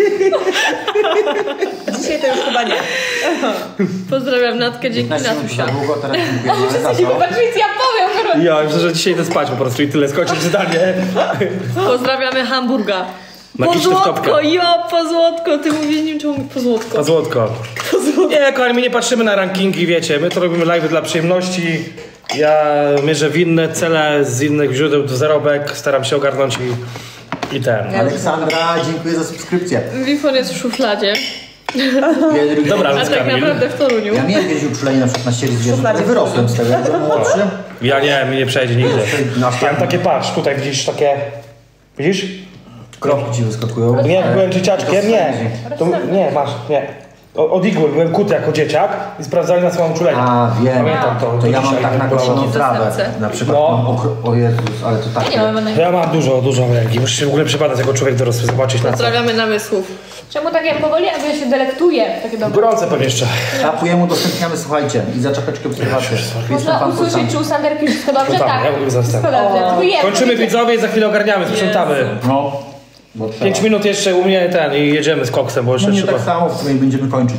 Dzisiaj to już chyba nie. Pozdrawiam Natkę, dzięki piętnaście minut za Natusia. długo, teraz dziękujemy za to. Zobaczyć, ja powiem, kurwa. Ja myślę, że dzisiaj idę spać po prostu i tyle, skończyć zdanie. Pozdrawiamy Hamburga. Magiczny Pozłotko, wtopkę. ja, pozłotko. Ty mówisz nim czemu pozłotko. Pa złotko. Nie, kochani, my nie patrzymy na rankingi, wiecie, my to robimy live dla przyjemności. Ja mierzę w inne cele z innych źródeł do zarobek, staram się ogarnąć i, i ten. Aleksandra, dziękuję za subskrypcję. Wifon jest w szufladzie, Dobra, a więc tak Kamil. naprawdę w Toruniu. Ja miałem kiedyś uczulenie na przykład na ścieli zwierząt, ale wyrosłem z tego, jak byłem młodszy. Ja nie, mi nie przejdzie nigdy. Na Ja mam takie, patrz, tutaj widzisz takie, widzisz? kropki ci wyskakują. Nie, jak byłem dzieciaczkiem, nie. To, nie, masz, nie. O- Od igły byłem kuty jako dzieciak i sprawdzali na swoją uczulenie. A, wiem. Pamiętam to, To do ja mam dzisiaj, tak jak na było. koszoną trawę. Zastępcę. Na przykład No. mam okro... O Jezus, ale to tak. Nie mamy na Ja mam dużo, dużo alergii. Muszę się w ogóle przebadać jako człowiek dorosły, zobaczyć na co. Pozdrawiamy namysłów. Czemu takie powoli, a ja się delektuję? Takie dobre. Gorące pewnie jeszcze. Tapujemy, udostępniamy, słuchajcie. I za czapeczkę obserwacji. Jestem Można pan usłyszeć, Pocan. czy u Sanderki wszystko dobrze? No tam, Tak. ja mówię zastęp. Wszystko dobrze. Tu jest. Kończymy widzowie i za chwilę ogarniamy, sprzątamy. No. Bo trzeba. Pięć minut jeszcze u mnie ten i jedziemy z koksem, bo No jeszcze nie trzeba... tak samo, w sumie będziemy kończyć.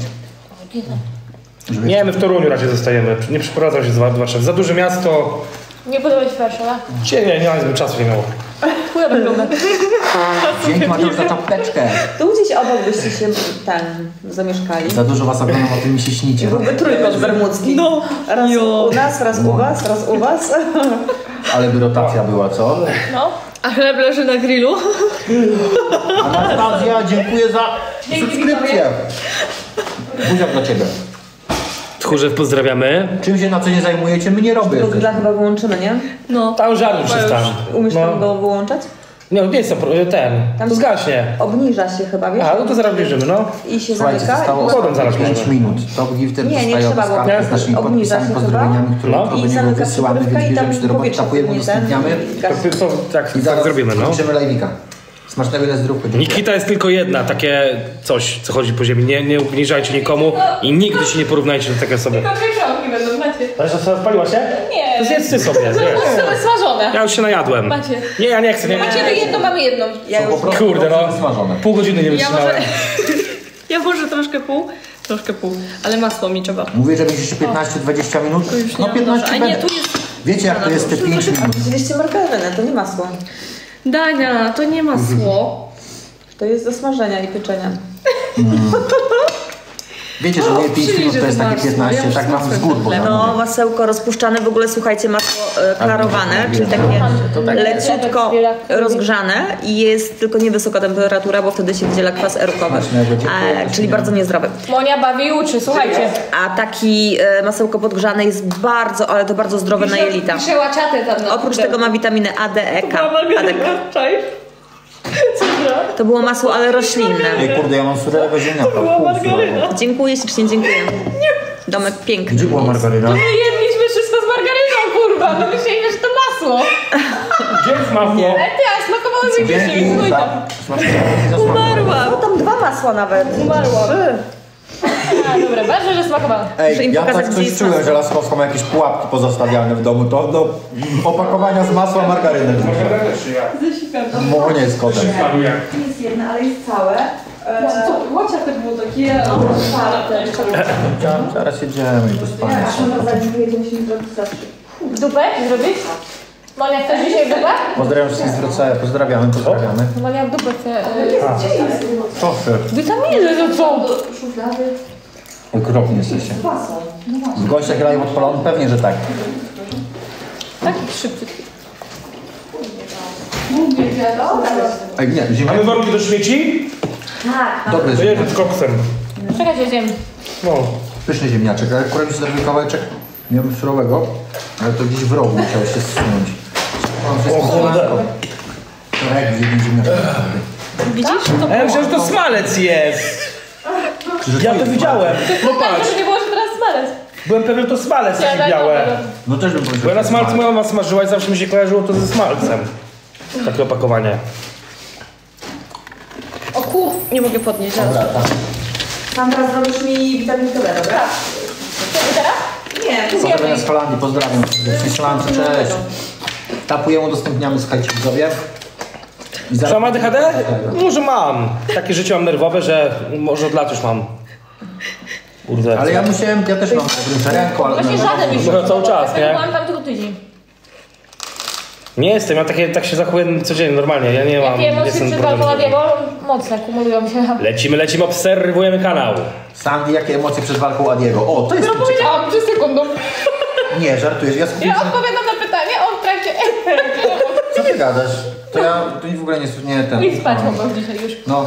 Żeby... Nie, my w Toruniu raczej zostajemy. Nie przeprowadzam się z Warszawy. Za duże miasto. Nie podoba ci Warszawa? Cię nie, nie mam zbyt czasu nie miało. Chujowo wygląda. Dzięki Mateusz za czapeczkę. Tu gdzieś obok byście się ten zamieszkali. Za dużo was oglądam, o tym mi się śnicie. Byłby trójkąt bermudzki. No. Raz Jo. u nas, raz u was, raz u was. Ale by rotacja była, co? No. A chleb leży na grillu? Anastazja, dziękuję za subskrypcję. Buziak dla ciebie. Tchórzew pozdrawiamy. Czym się na co nie zajmujecie? My nie robię. Google chyba wyłączymy, nie? No. Tam żarł już jest tam. Umiesz No. tam go wyłączać? Nie, nie jest to pro- ten. Tam To zgaśnie. Obniża się chyba, wiesz? Aha, no to zaraz bierzemy, no. I się Słuchajcie, zamyka. zostało i... Potem zaraz pięć możemy. minut. Top Gifter Nie, nie dostaje trzeba, bo skarpę z naszymi obniża podpisami, się pozdrowieniami, które No. do I niego zamyka się wysyłamy, kurówka więc i tam bierzemy się do roboty, powietrze tapujemy, płynie, ten udostępniamy i gaśnie. To, to, tak, i tak zaraz zrobimy, no. kończymy live'ika. Smacznego ile zdrówka. Nikita jest tylko jedna, takie coś, co chodzi po ziemi. Nie, nie obniżajcie nikomu i nigdy się nie porównajcie do takiej osoby. Tylko pieczonki będą, macie. Ale że spaliła się? Nie. To zjedz ty sobie, wiesz. One smażone. Ja już się najadłem. Macie. Nie, ja nie chcę, nie. Macie to jedno, mamy jedną. Ja Po już... prostu Kurde, no. dobrze wysmażone. Pół godziny nie Ja wytrzymałem. może... Ja może troszkę pół. Troszkę pół. Ale masło mi trzeba. Mówię, że będzie jeszcze piętnaście dwadzieścia minut. To już nie No mam piętnaście dobrze. A nie, będę. tu jest... Wiecie jak to jest te pięć minut. Wzięliście margarynę, to nie masło. Dania, to nie masło. To jest do smażenia i pieczenia. Wiecie, że moje pięć przyjdzie minut to jest to takie masło. piętnaście, Ja już tak mam z masłem gór, bo chleb. No, masełko rozpuszczane, w ogóle słuchajcie, masło e, klarowane, czyli takie tak. leciutko rozgrzane i jest tylko niewysoka temperatura, bo wtedy się wydziela kwas erukowy, Smacznego, dziękuję. a, czyli bardzo niezdrowy. Monia bawi i uczy, słuchajcie. A taki e, masełko podgrzane jest bardzo, ale to bardzo zdrowe na jelita. Pisze łaciaty tam na Oprócz tego ma witaminę A, D, E, K. A, D, K. Czaisz? To było masło, ale roślinne. Ej kurde, ja mam surowego ziemniaka. Pół surowego. Dziękuję, ślicznie dziękuję. Domek piękny. Gdzie była margaryna? My jedliśmy wszystko z margaryną, kurwa. No myśleliśmy, że to masło. Gdzie jest masło? E ty, a smakowało mi Dzięki się. za smacznego. za smacznego. No tam dwa masła nawet. Umarłam. A, dobra, ważne, że smakowało. Muszę Ej, im ja pokazać, tak gdzie coś jest czułem, masło. że Laskowska ma jakieś pułapki pozostawiane w domu. To do opakowania z masła margaryny. Mo nie jest kotem. Jest jedna, ale jest całe. Co, łaciatek było takie... Zaraz jedziemy i do spania. Dupę zrobić? Monia, chcesz dzisiaj dupę? Pozdrawiam wszystkich z Wrocławia. Pozdrawiamy, pozdrawiamy. Monia w dupę chce... Proszę. Witaminy, to co? Okropnie jesteście. W gościach grają odpalony? Pewnie, że tak. Taki szybki. Ej, nie, Mamy ziemniaki. worki do śmieci? Dobry To ziemniak. jedzie z koksem. Czekajcie, zjem. No. Pyszny ziemniaczek. Ale akurat mi się zrobił kawałeczek, miałem surowego, ale to gdzieś w rogu musiał się zsunąć. Mam wszystko słodko. Torek w jednym ziemniaczku. Widzisz? To A ja myślałem, że to smalec jest. Ja to widziałem. No patrz. Żeby nie było, że teraz smalec. Byłem pewien, że to smalec takie białe. No też bym powiedział. Bo ja na że smalcu smalec. moja mama smażyła i zawsze mi się kojarzyło to ze smalcem. Takie opakowanie. O kur... Nie mogę podnieść zaraz. Dobra, tak. Sandra, zrobisz mi witaminkę B, dobra? Kiedy teraz? Nie, Pozdrawiam z Holandii, pozdrawiam serdecznie. Siemanko, cześć. Tapujemy, udostępniamy, słuchajcie widzowie. I zaraz- Czy mam A D H D? Może mam. Takie życie mam nerwowe, że może od lat już mam. Kurde. Ale ja musiałem, ja też mam taką ręką, ale... Właśnie no, żaden już. Dobra, cały czas, nie? Byłam tam tylko tydzień. Nie jestem, ja takie, tak się zachowuję codziennie, normalnie. Ja nie mam. Jakie emocje jestem przed problemem. walką Adiego mocne kumulują się. Lecimy, lecimy, obserwujemy kanał. Sandy, jakie emocje przed walką Adiego? O, to jest tu ciekawe. Powiedziałam przed sekundą. Nie, żartujesz, ja skupiłem Ja się... odpowiadam na pytanie, on w trakcie... Co ty gadasz? To ja to w ogóle nie... nie ten... I spać mogą dzisiaj już. No.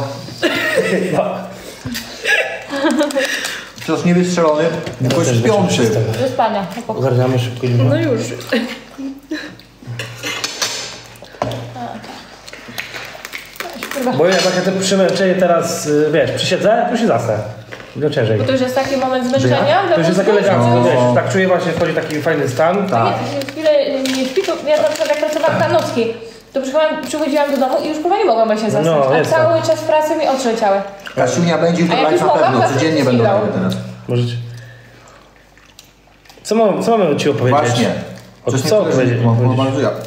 Przecież nie wystrzelony, tylko już śpiący. Do spania. Ogarniamy szybko. No już. Bo ja tak te przemęczenie teraz, y, wiesz, przysiedzę, to się zasnę. No ciężej. To już jest taki moment zmęczenia. To już jest takie mózgu? elegancko, No. wiesz, tak czuję właśnie, wchodzi taki fajny stan. Tak. Nie, chwilę nie śpi, to ja na przykład jak pracowałam na nocki, to przychodziłam, przychodziłam do domu i już chyba nie mogłam się zasnąć, No, a jest cały czas pracy mi oczy leciały. Kasiunia będzie jutro A jak live już na mogłam, pewno, to codziennie przed będą chwilą. live teraz. Możecie. Co mam, co mamy ci opowiedzieć? Właśnie. O Coś co nie opowiedzieć? mam, bo bardzo ja.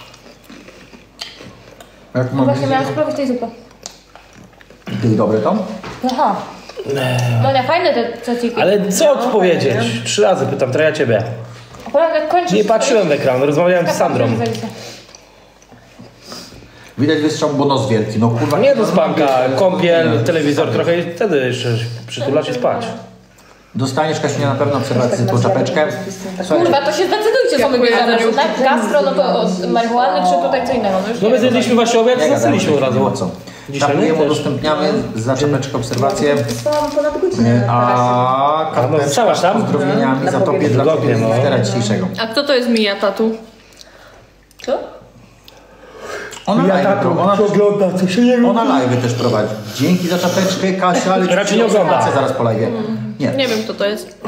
Jak mam Właśnie miałam spróbować tej zupy. Ty, dobre to? Aha. Monia, fajne te caciki. Ale co odpowiedzieć? Trzy razy pytam, teraz ja ciebie. Akurat jak kończysz... Nie patrzyłem w ekran, rozmawiałem z Sandrą. Widać wystrzał, bo nos wielki, no kurwa. Nie do spanka, kąpiel, telewizor trochę i wtedy jeszcze przytulać i spać. Dostaniesz, Kasiunia, na pewno obserwację tą czapeczkę. Słuchajcie, Kurwa, to się zdecydujcie, co my bierzemy. Tak, gastro, no to od marihuany, czy tutaj co innego. No, już No nie my wiem. zjedliśmy właśnie obiad, nie gadamy, zasnęliśmy od razu. po co. Dzisiaj nie Tapujemy, też. udostępniamy za czapeczkę obserwację. Wysłałam ponad godzinę. A no, karteczka zostałaś z tam? pozdrowieniami za tobie dla Wygodnie, no. Giftera dzisiejszego. A kto to jest Mija Tatu? Co? Ona live, ona, ogląda, co się nie ona live też prowadzi. Dzięki za czapeczkę, Kasia, ale Raczej nie ogląda. obserwację zaraz po live. Nie. Nie wiem kto to jest.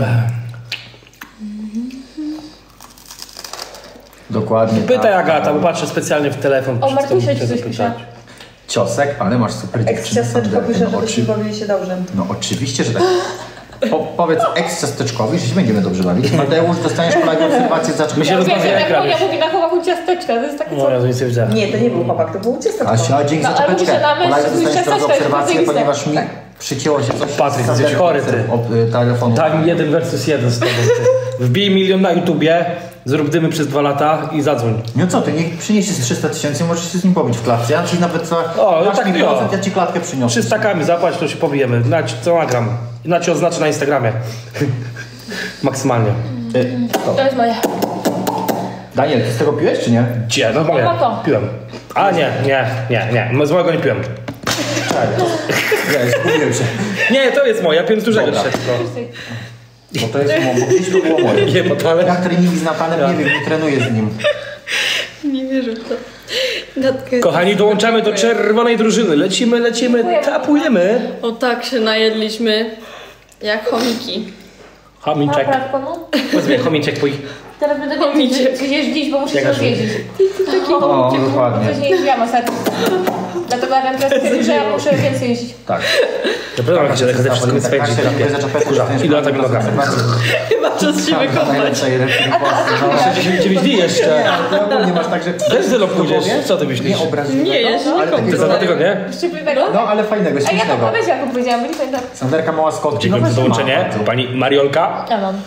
Dokładnie. Pytaj tak. Agata, bo patrzę specjalnie w telefon. O, przed Martusia tobą ci coś chcę pisze. zapytać. Ciosek, ale masz super Eks dziewczynę. ciasteczko Sanderkę, pisze, no, żebyśmy oczy- bawili się dobrze. No oczywiście, że tak. Po, powiedz eks ciasteczkowi, że się będziemy dobrze bawić. Mateusz, dostaniesz po live obserwację za My się Ja wiem, rozmawia jak ekran. Monia mówi na chłopaku ciasteczka, to jest takie No co... ja to nic nie widziałem. Nie, to nie był chłopak, to był ciasteczko. Kasia, dzięki No, za ale czapeczkę. muszę na Po live myśl, dostaniesz ciasteczko drogą jest obserwację, zajebiste. ponieważ mi przycięło się coś Patryk, z jesteś Sanderką chory, ty. ob- y, telefonu. Tak, jeden versus jeden z tobą. Ty. Wbij milion na YouTubie, zrób dymy przez dwa lata i zadzwoń. No co ty, niech przyniesie z trzysta tysięcy, możesz się z nim pobić w klatce. Ja ci nawet za O, no dasz tak mi było. procent, ja ci klatkę przyniosę. Trzystakami zapłać, to się pobijemy. Nać, co nagram. Inaczej oznaczę na Instagramie. Maksymalnie. Y, To jest moje. Daniel, ty z tego piłeś czy nie? Gdzie? No moje. No to. Piłem. A nie, nie, nie, nie. Z mojego nie piłem. Nie, zgubiłem się. Nie, to jest moje. Ja piłem z dużego Dobra. dzisiaj tylko. Bo to jest mo- bo gdzieś to było moje. Nie, bo to ale... Ja treningi z Natanem, nie wiem, nie trenuję z nim. Nie wierzę w to. Natkę. Kochani, dołączamy do czerwonej drużyny. Lecimy, lecimy, tapujemy. O tak się najedliśmy. Jak chomiki. Chomiczek. Naprawdę, no? Powiedz mi, chomiczek twój. Teraz będę wiedzieć, gdzie- gdzie jeździć, bo muszę się Jaka dowiedzieć. O, dokładnie. Coś nie jeździłam ostatnio. Dlatego Adam teraz stwierdził, że ja muszę więcej jeździć. Tak. Na pewno macie takie wszystko nie swoje Kasia, dziękuję za czapeczkę. Kurza, dostaniesz ile lata po live nogami? obserwację. Chyba czas się wykąpać. Najlepsza jeden film w Polsce. dziewięćdziesiąt dziewięć dni jeszcze. No, ty ogólnie masz tak, że... Też tyle pójdziesz. Co ty myślisz? Nie obraźliwego, Nie, ja się nie ale kąpię. Ty za dwa takiego... tygodnie? Szczypliwego? No, ale fajnego, A ja to śmiesznego. powiedziałam, jak powiedziałam, nie pamiętam. Sanderka mała z kotki. Dziękuję za właśnie dołączenie. ma bardzo. Pani Mariolka. Ja mam.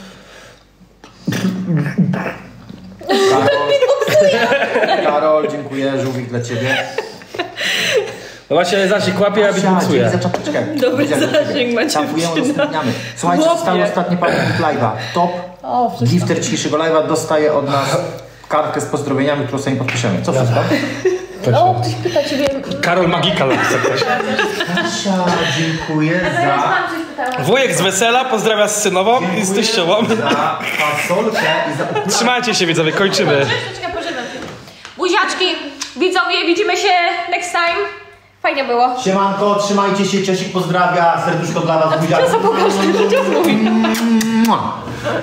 Karol, Karol, dziękuję, żółwik dla ciebie. No właśnie, zasięg łapie, a być Kasia, dzięki buksuje. za czapeczkę. Dobry Powiedziałem do ciebie. zasięg macie, Tapujemy, dziewczyna. udostępniamy. Słuchajcie, Chłopie. zostały ostatnie parę minut live'a. Top O, wszystko. gifter dzisiejszego live'a dostaje od nas kartkę z pozdrowieniami, którą sobie podpiszemy. Co wszystko? O, ktoś pyta ciebie... Karol Magikal chce ktoś. Kasia, dziękuję za... Mam coś pytała. Wujek z wesela pozdrawia z synową i z teściową. za fasolkę i za... Trzymajcie się widzowie, kończymy. Troszeczkę pożywam. Buziaczki, widzowie, widzimy się next time. Fajnie było. Siemanko, trzymajcie się, Czesik pozdrawia, serduszko dla was, buziaczki. Co pokaż, co mówi? Mua.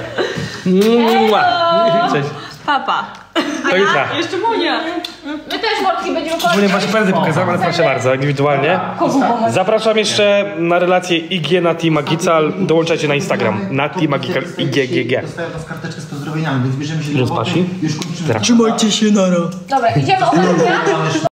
Mua. Cześć. Papa. Do jutra. Jeszcze Monia. My też mordki będziemy Ogólnie właśnie prędzej pokazałem, ale proszę bardzo, indywidualnie. Zapraszam jeszcze na relację I G Nati Magical. Dołączajcie na Instagram. Nati Magical I G G G. Dostaję od nas karteczkę z pozdrowieniami, więc bierzemy się do roboty. Rozpasi? Już kończymy. Trzymajcie się, nara. Dobra, idziemy ostatnia.